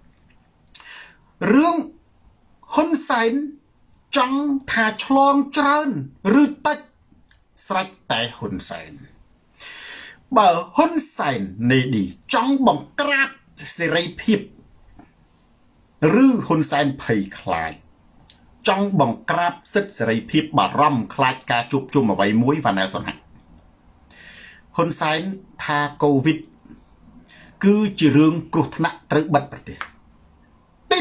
រឿងហ៊ុនសែនចង់ថាឆ្លងច្រើនឬតិចស្រេចតែហ៊ុនសែនបើហ៊ុនសែននេឌីចង់បង្ក្រាបសេរីភាពឬហ៊ុនសែនភ័យខ្លាចចង់បង្ក្រាបសិទ្ធិសេរីភាពបារម្ភខ្លាចការជួបជុំអ្វីមួយវ៉ាណែលសុនហាហ៊ុនសែនថាកូវីដគឺជារឿងគ្រោះថ្នាក់ត្រូវបិទប្រទេសទី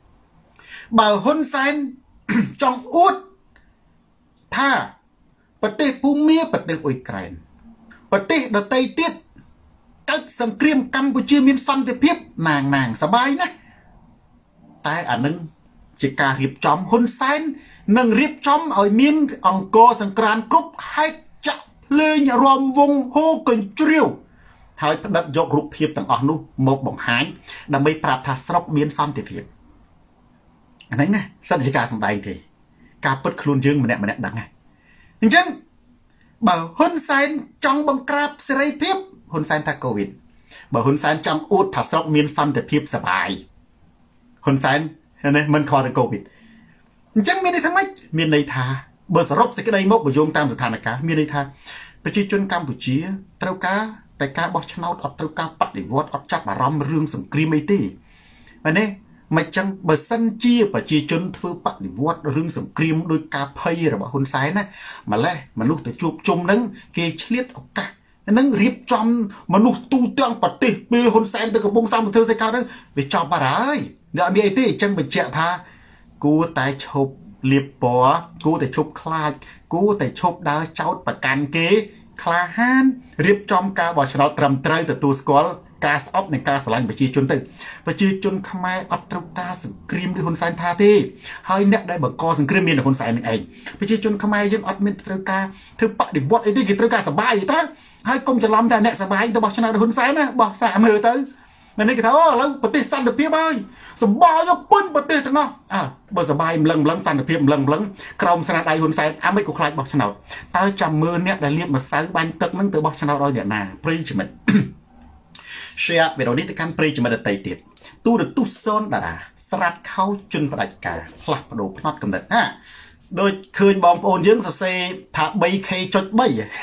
2បើហ៊ុនសែនចង់អួតថាប្រទេសភូមាប្រទេសអ៊ុយក្រែនប្រទេសដទៃទៀតកើតសង្គ្រាមកម្ពុជាមានសន្តិភាពណាងសบายណាស់តែអានឹងជាការរៀបចំហ៊ុនសែននឹងរៀបចំឲ្យមានអង្គរសង្គ្រាមគ្រប់ហេតុចាក់ភ្លេងរំវងហូកញ្ជ្រៀវហើយផ្ដិតយករូបភាពទាំងអស់នោះមកបង្ហាញដើម្បីប្រាប់ថាស្រុកមានសន្តិភាពអាហ្នឹងណាសិទ្ធិការសម្ដែងទេការពិតខ្លួនយើងម្នាក់ដឹងណាអញ្ចឹងបើហ៊ុនសែនចង់បង្ក្រាបសេរីភាពហ៊ុនសែនថាកូវីដបើហ៊ុនសែនចង់អួតថាស្រុកមានសន្តិភាពសบายហ៊ុនសែននេះមិនខកទៅកូវីដអញ្ចឹងមានន័យថាម៉េចមានន័យថាបើសរុបសេចក្តីមកបើយោងតាមស្ថានភាពមានន័យថាប្រជាជនកម្ពុជាត្រូវការតែការបោះឆ្នោតអត់ត្រូវការបដិវត្តអត់ចាប់អារម្មណ៍រឿងសង្គ្រាមអីទេមែនទេមិនចឹងបើសិនជាប្រជាជនធ្វើបដិវត្តរឿងសង្គ្រាមដោយការភ័យរបស់ហ៊ុនសែនណាម្លេះមនុស្សទៅជួបជុំនឹងគេឆ្លៀតឱកាសនឹងរៀបចំមនុស្សទូទាំងប្រទេសពេលហ៊ុនសែនទៅកំពុងសំធ្វើសេចក្ដីហ្នឹងវាចប់បាត់ហើយអ្នកមានអីទេអញ្ចឹងបញ្ជាក់ថាគួរតែឈប់លៀបពណ៌គួរតែឈប់ខ្លាចគួរតែឈប់ដើរចោតប្រកាន់គេក្លាហានរៀបចំការបោះឆ្នោតត្រឹមត្រូវទទួលស្គាល់ការស្អប់នៃការស្រឡាញ់ប្រជាជនទៅប្រជាជនខ្មែរអត់ត្រូវការសង្គ្រាមដូចហ៊ុនសែនថាទេហើយអ្នកដែលបង្កសង្គ្រាមមានហ៊ុនសែននឹងឯងប្រជាជនខ្មែរយើងអត់មានត្រូវការធ្វើបដិវត្តអីទេគេត្រូវការសប្បាយទេហើយកុំច្រឡំថាអ្នកសប្បាយទៅបោះឆ្នោតហ៊ុនសែនណាបោះសាកមើលទៅមែនទេគេថាអូឥឡូវប្រទេសសន្តិភាពហើយសប្បាយទៅពេញប្រទេសទាំងអស់បើសប្បាយម្លឹងសន្តិភាពម្លឹងក្រោមស្នាដៃហ៊ុនសែនអាមិនក៏ខ្លាចបោះឆ្នោតតើចាំមើលអ្នកដែលលៀបម្សៅបាញ់ទឹកនឹងទៅបោះឆ្នោតឲ្យអ្នកណាប្រិយមិត្ត share វីដេអូនេះទៅកាន់ប្រិយមិត្តដទៃទៀតទូរទស្សន៍សូនតារាស្រាត់ខោជន់ផ្ដាច់ការផ្លាស់ប្ដូរផ្នត់កំណត់ដូចឃើញបងប្អូនយើងសរសេរថា 3K.3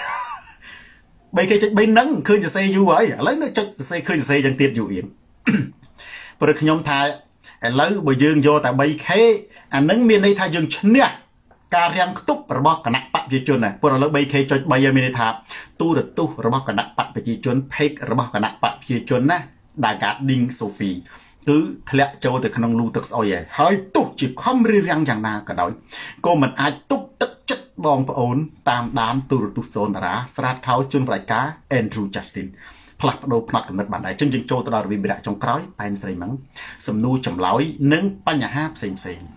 3K.3 ហ្នឹងឃើញសរសេរយូរហើយឥឡូវនៅចុចសរសេរឃើញសរសេរយ៉ាងទៀតយូរអៀងព្រោះខ្ញុំថាឥឡូវបើយើងយកតែ 3K អាហ្នឹងមានន័យថាយើងឈ្នះការរាំងខ្ទប់របស់គណៈបកប្រជាជនណាព្រោះឥឡូវ 3K.3 មានន័យថាទូរទស្សន៍របស់គណៈបកប្រជាជន page របស់គណៈបកប្រជាជនណា Dagading Sophie គឺធ្លាក់ចូលទៅក្នុងលូទឹកស្អុយហើយទោះជាខំរៀបរៀងយ៉ាងណាក៏ដោយក៏មិនអាចទប់ទឹកចិត្តបងប្អូនតាមដានទូរទស្សន៍សូនតារាស្រាតខោជន់ផ្ដាច់ការ Andrew Justin ផ្លាស់ប្ដូរផ្នត់គំនិតបានដែរអញ្ចឹងយើងចូលទៅដល់របៀបវិរៈចុងក្រោយប៉ែនស្រីម៉ងសំណួរចម្លើយនិងបញ្ហាផ្សេង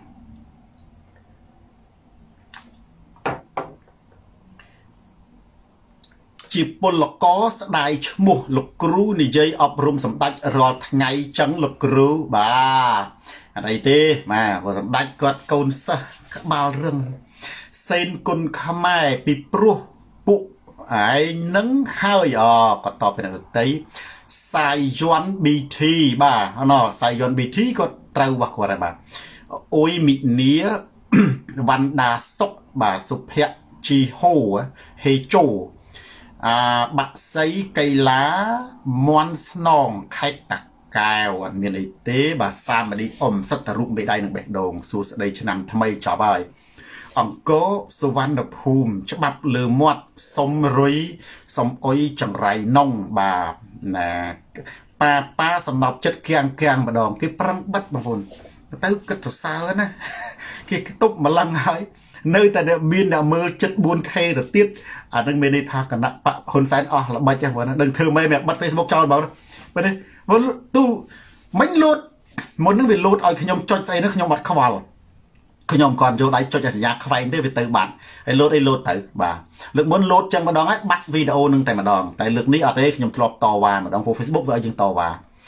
ជាពលករស្ដាយឈ្មោះលោកគ្រូនិយាយអប់រំសម្ដេចរាល់ថ្ងៃចឹងលោកគ្រូបាទអត់អីទេបាទសម្ដេចគាត់កូនសិស្សក្បាលរឹងសេនគុណខ្មែរពីព្រោះពួកឯងនឹងហើយគាត់តបពីអ្នកដតីសាយយន់ BT បាទសាយយន់ BT គាត់ត្រូវរបស់គាត់ហើយបាទអ៊ុយមីនីវណ្ដាសុកបាទសុភ័ក្រជីហូហេជូបាក់សីកៃឡាមន់ស្នងខេត្តតាកែវអត់មានអីទេបាទសាមឌីអ៊ំសិតតរូបមេដៃនឹងបេះដូងសួស្ដីឆ្នាំថ្មីចប់ហើយអង្គរសុវណ្ណភូមិច្បាប់លើមាត់សុំរុយសុំអុយចង្រៃនងបាទណាប៉ាសំណប់ចិត្តគៀងម្ដងគេប្រឹងបិទបងប្អូនទៅគិតសរសើរណាគេទប់ម្លឹងហើយនៅតែមានតែមើលចិត្ត 4K ទៅទៀតអានឹងមានន័យថាគណៈបកហ៊ុនសែនអស់ល្បិចហ្នឹងបងដឹងធ្វើម៉េចបិទ Facebook ចោលបងបើនេះទូមិញលូតមុននឹងវាលូតឲ្យខ្ញុំចុចស្អីនោះខ្ញុំបាត់ខ្វល់ខ្ញុំគាត់យកដៃចុចឲ្យសញ្ញាខ្វែងទេវាទៅបាត់ហើយលូតអីលូតទៅបាទលើកមុនលូតចឹងម្ដងហើយបាត់វីដេអូនឹងតែម្ដងតែលើកនេះអត់ទេខ្ញុំធ្លាប់តវ៉ាម្ដងព្រោះ Facebook វាឲ្យយើងតវ៉ា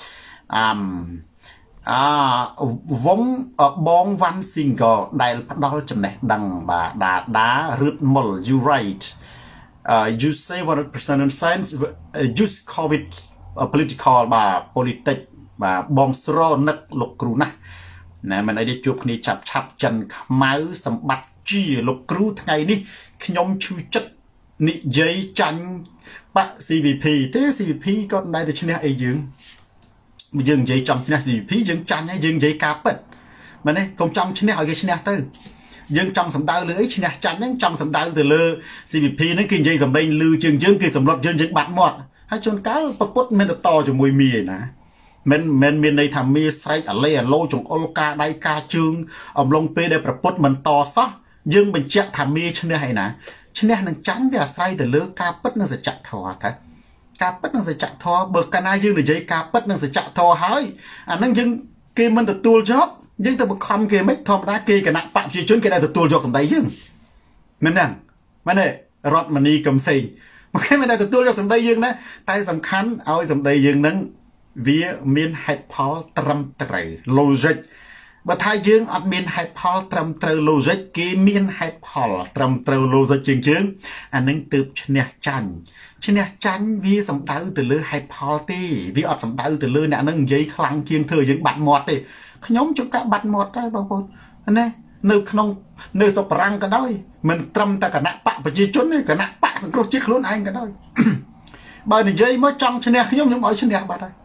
វងបងវ៉ាន់ស៊ីងកដែលផ្ដល់ចំណេះដឹងបាទដារឹតមុល you right you say 100% in science use covid political បាទ politics và bong sro nực lục cừu nè nè mình ấy đi chụp này chập chân máu sầm bạch chi lục cừu ngày đi nhom chui chất nị giấy chanh bạ CVP thế CVP con đây được trên này ấy dừng giấy trong trên này CVP dừng chanh hay dừng giấy cá bật mà này không trong trên này hỏi cái trên này tư dương trong sầm đau lưỡi trên này chanh những trong sầm đau từ lơ CVP nó kinh dây sầm bên lư trường dương kia sầm lọt dương bạt mọt hay chôn cá bật bút men to cho mùi mì nè men miền này thầm mì say ở lê lô trong olka đai ca chương ông long pe để bật bút mình to sót dương mình chẹt thầm mì trên này nè trên này năng trắng về say từ lơ cá bút nó sẽ chặt thò thế cá bút nó sẽ chặt thò bờ cana dương để dây cá bút nó sẽ chặt thò hơi năng dương kia mình được tua job dương từ bậc không kia mấy thom đá kia cái nặng bạm chỉ chuyến cái này được tua job sầm đấy dương mình nè mà này rọt mà ni cầm xì mà cái mình này được tua job sầm đấy dương đó tay sầm khán ao sầm đấy dương nắng vía miền hải pháo trầm trời logic và thái dương ở miền hải pháo trầm trời logic kia miền hải pháo trầm trời logic chương chương anh nâng từ trên nè chanh vía sầm đau từ lưỡi hải pháo ti vía ở sầm đau từ lưỡi nè nâng giấy khăng chiên thừa những bạn mọt đi nhóm chúng ta bạn mọt đây bao bồn này nơi không nơi sập răng cái đó mình trầm ta cả nặng bạc và chi chốn này cả nặng bạc sừng cột chiếc luôn anh cái đó bởi vì dây mới trong trên nè nhóm ở trên nè bạn đây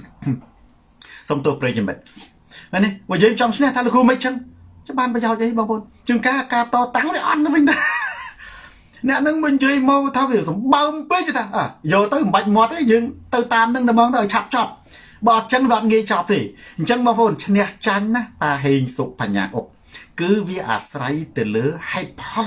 xong tôi pre cho mình này mà dây trong trên nè thay là khu mấy chân cho ban bây giờ dây bao bồn chừng cá to tắng để ăn nó mình nè nâng mình dây mau thao việc sống bơm bế cho ta giờ tới bạch mọt ấy nhưng từ tam nâng là mong tới chọc bọt chân vọt nghe chọc thì chân bao bồn trên nè chanh á hình sụp thành nhà ốc cứ vì say từ lứa hay phol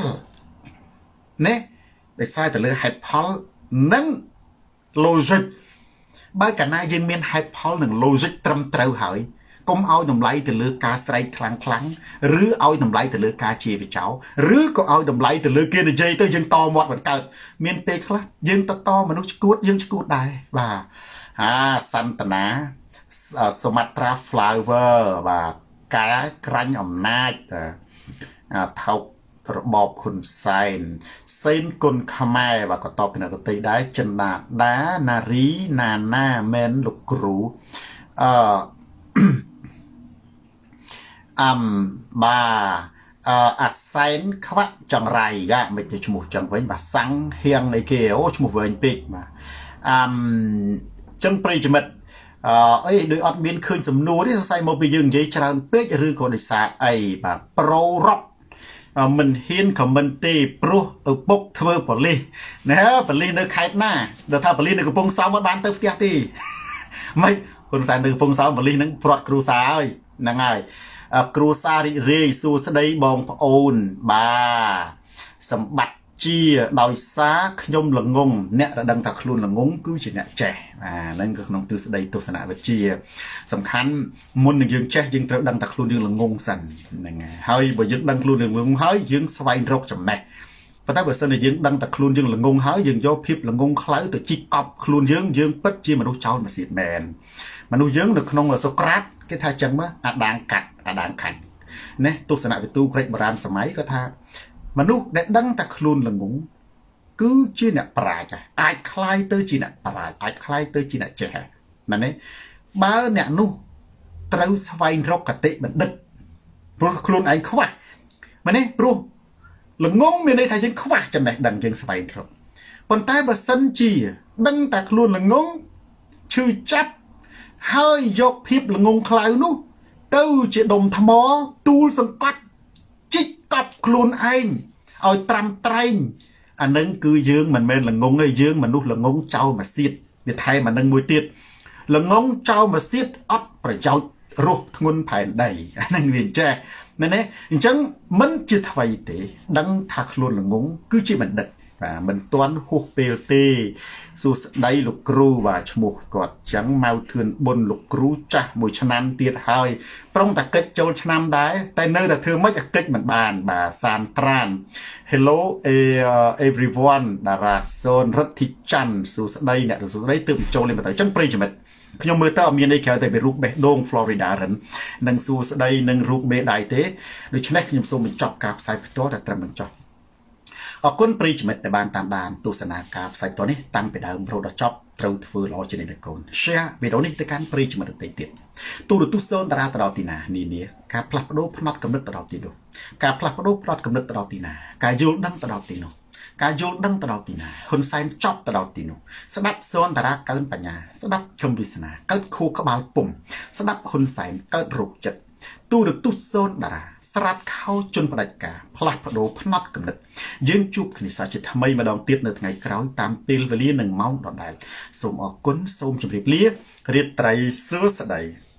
nè để sai từ lứa hay phol nâng logic bởi cả nay dân miền hay phol nâng logic trầm trâu hỏi cũng ao nằm lấy từ lứa cá say khăng rứ ao nằm lấy từ lứa cá chia với cháu rứ có ao nằm lấy từ lứa kia để dây tới dân to mọt vật cờ miền tây khác dân to mà nó dân cút đài và Santana Sumatra flower và cá cranh ẩm nai thọc bọp hùn xanh xin côn khmer và có tọp thì là tây đá chân đá na rí na men lục cửu bà xanh khắc chẳng rai ra mình thì chmục chẳng với bà sáng hiang này kia chmục với anh pít mà chân pre cho mình ấy đôi ọt miên khơi sầm núi đấy sai một bây giờ giấy tràn pết rư còn để xả ấy bà pro rock mình hiên của mình tì pro ở bốc thưa bỏ ly nè bỏ ly nơi khai na được thà bỏ ly nơi của bông sáu mất bán tới kia tì mấy con sai nơi bông sáu bỏ ly nó prot cruza ơi nè ngài cruza rê su sẽ đây bong ôn bà sầm bạch chia đòi xá nhôm là ngông nè đã đăng thật luôn là ngúng cứ chỉ nè trẻ nên các nông tư sẽ đây tôi sẽ nãy vật chia sầm khăn muốn được dương trẻ dương trở đăng thật luôn dương là ngông sần hơi bởi dương đăng luôn là ngông hơi dương xoay rốc chậm này và tại bởi sân này dương đăng thật luôn dương là ngông hơi dương do phép là ngông khláu từ chi cọp luôn dương bất chia mà nuôi cháu mà xịt mèn mà nuôi dương được nông là Socrates cái thai chân á đang cạnh nè tôi sẽ nãy với tu great brand sớm ấy có tha mà nu để đăng tạc luôn là ngúng cứ chia nè bà chả ai khai tới chi nè bà ai khai tới chi nè trẻ mà này ba nè nu trâu xoay róc cả tệ mình đứt rồi luôn anh không phải mà này rồi là ngúng miền đây thay chân không phải cho mẹ đằng chân xoay róc còn tay bà sân chi đăng tạc luôn là ngúng chư chấp hơi dọc hiếp là ngúng khai nu tâu chỉ đồng thầm mó tu sân cắt chích cọp luôn anh ôi trăm train nâng cứ dương mình men là ngông ấy dương mà nút là ngông trâu mà xiết để thay mà nâng mùi tiết là ngông trâu mà xiết ấp phải cháu ruột ngôn phải đầy nâng liền che nên đấy chẳng mình chưa thay thế đăng thật luôn là ngông cứ chỉ mình đực và mình toán hút PLT su đây lục cru và chmục cọt trắng mau thườn bồn lục cru cha mùi năm tiệt hơi trong ta kết châu năm đấy tại nơi là thương mất kết mình bàn bà san tran hello everyone đã ra son rất thích chăn su đây nè su đây tự châu lên mà tới trong pre cho mình nhưng mưa tao miền đây kéo tại Beirut bể đông Florida rấn nâng su đây nâng rút bể đại thế được cho nên nhưng su mình chọc cạp sai tốt là trầm mình chọc ở quân preachmentในบ้านตามด่านตุสนาการใส่ตัวนี้ตั้งไปดาวโปรดช็อปត្រូវធ្វើល្អជានិច្ចកូន share វីដេអូនេះទៅកាន់ប្រិយមិត្តដទៃទៀតទូរទស្សន៍សូនតារាទៅដល់ទីណានានាការផ្លាស់ប្ដូរផ្នត់កំណត់ទៅដល់ទីនោះការផ្លាស់ប្ដូរផ្នត់កំណត់ទៅដល់ទីណាការយល់ដឹងទៅដល់ទីនោះការយល់ដឹងទៅដល់ទីណាហ៊ុនសែនចប់ទៅដល់ទីនោះស្ដាប់សូនតារាកើនបញ្ញាស្ដាប់គឹមវាសនាកើតខួរក្បាលពុំស្ដាប់ហ៊ុនសែនកើតរោគចិត្តទូរទស្សន៍សូនតារាស្រាតខោជន់ផ្ដាច់ការផ្លាស់ប្ដូរផ្នត់កំណត់យើងជួបគ្នាសាជាថ្មីម្ដងទៀតនៅថ្ងៃក្រោយតាមពេលវេលានិងម៉ោងដដែលសូមអរគុណសូមជម្រាបលារាត្រីសួស្ដី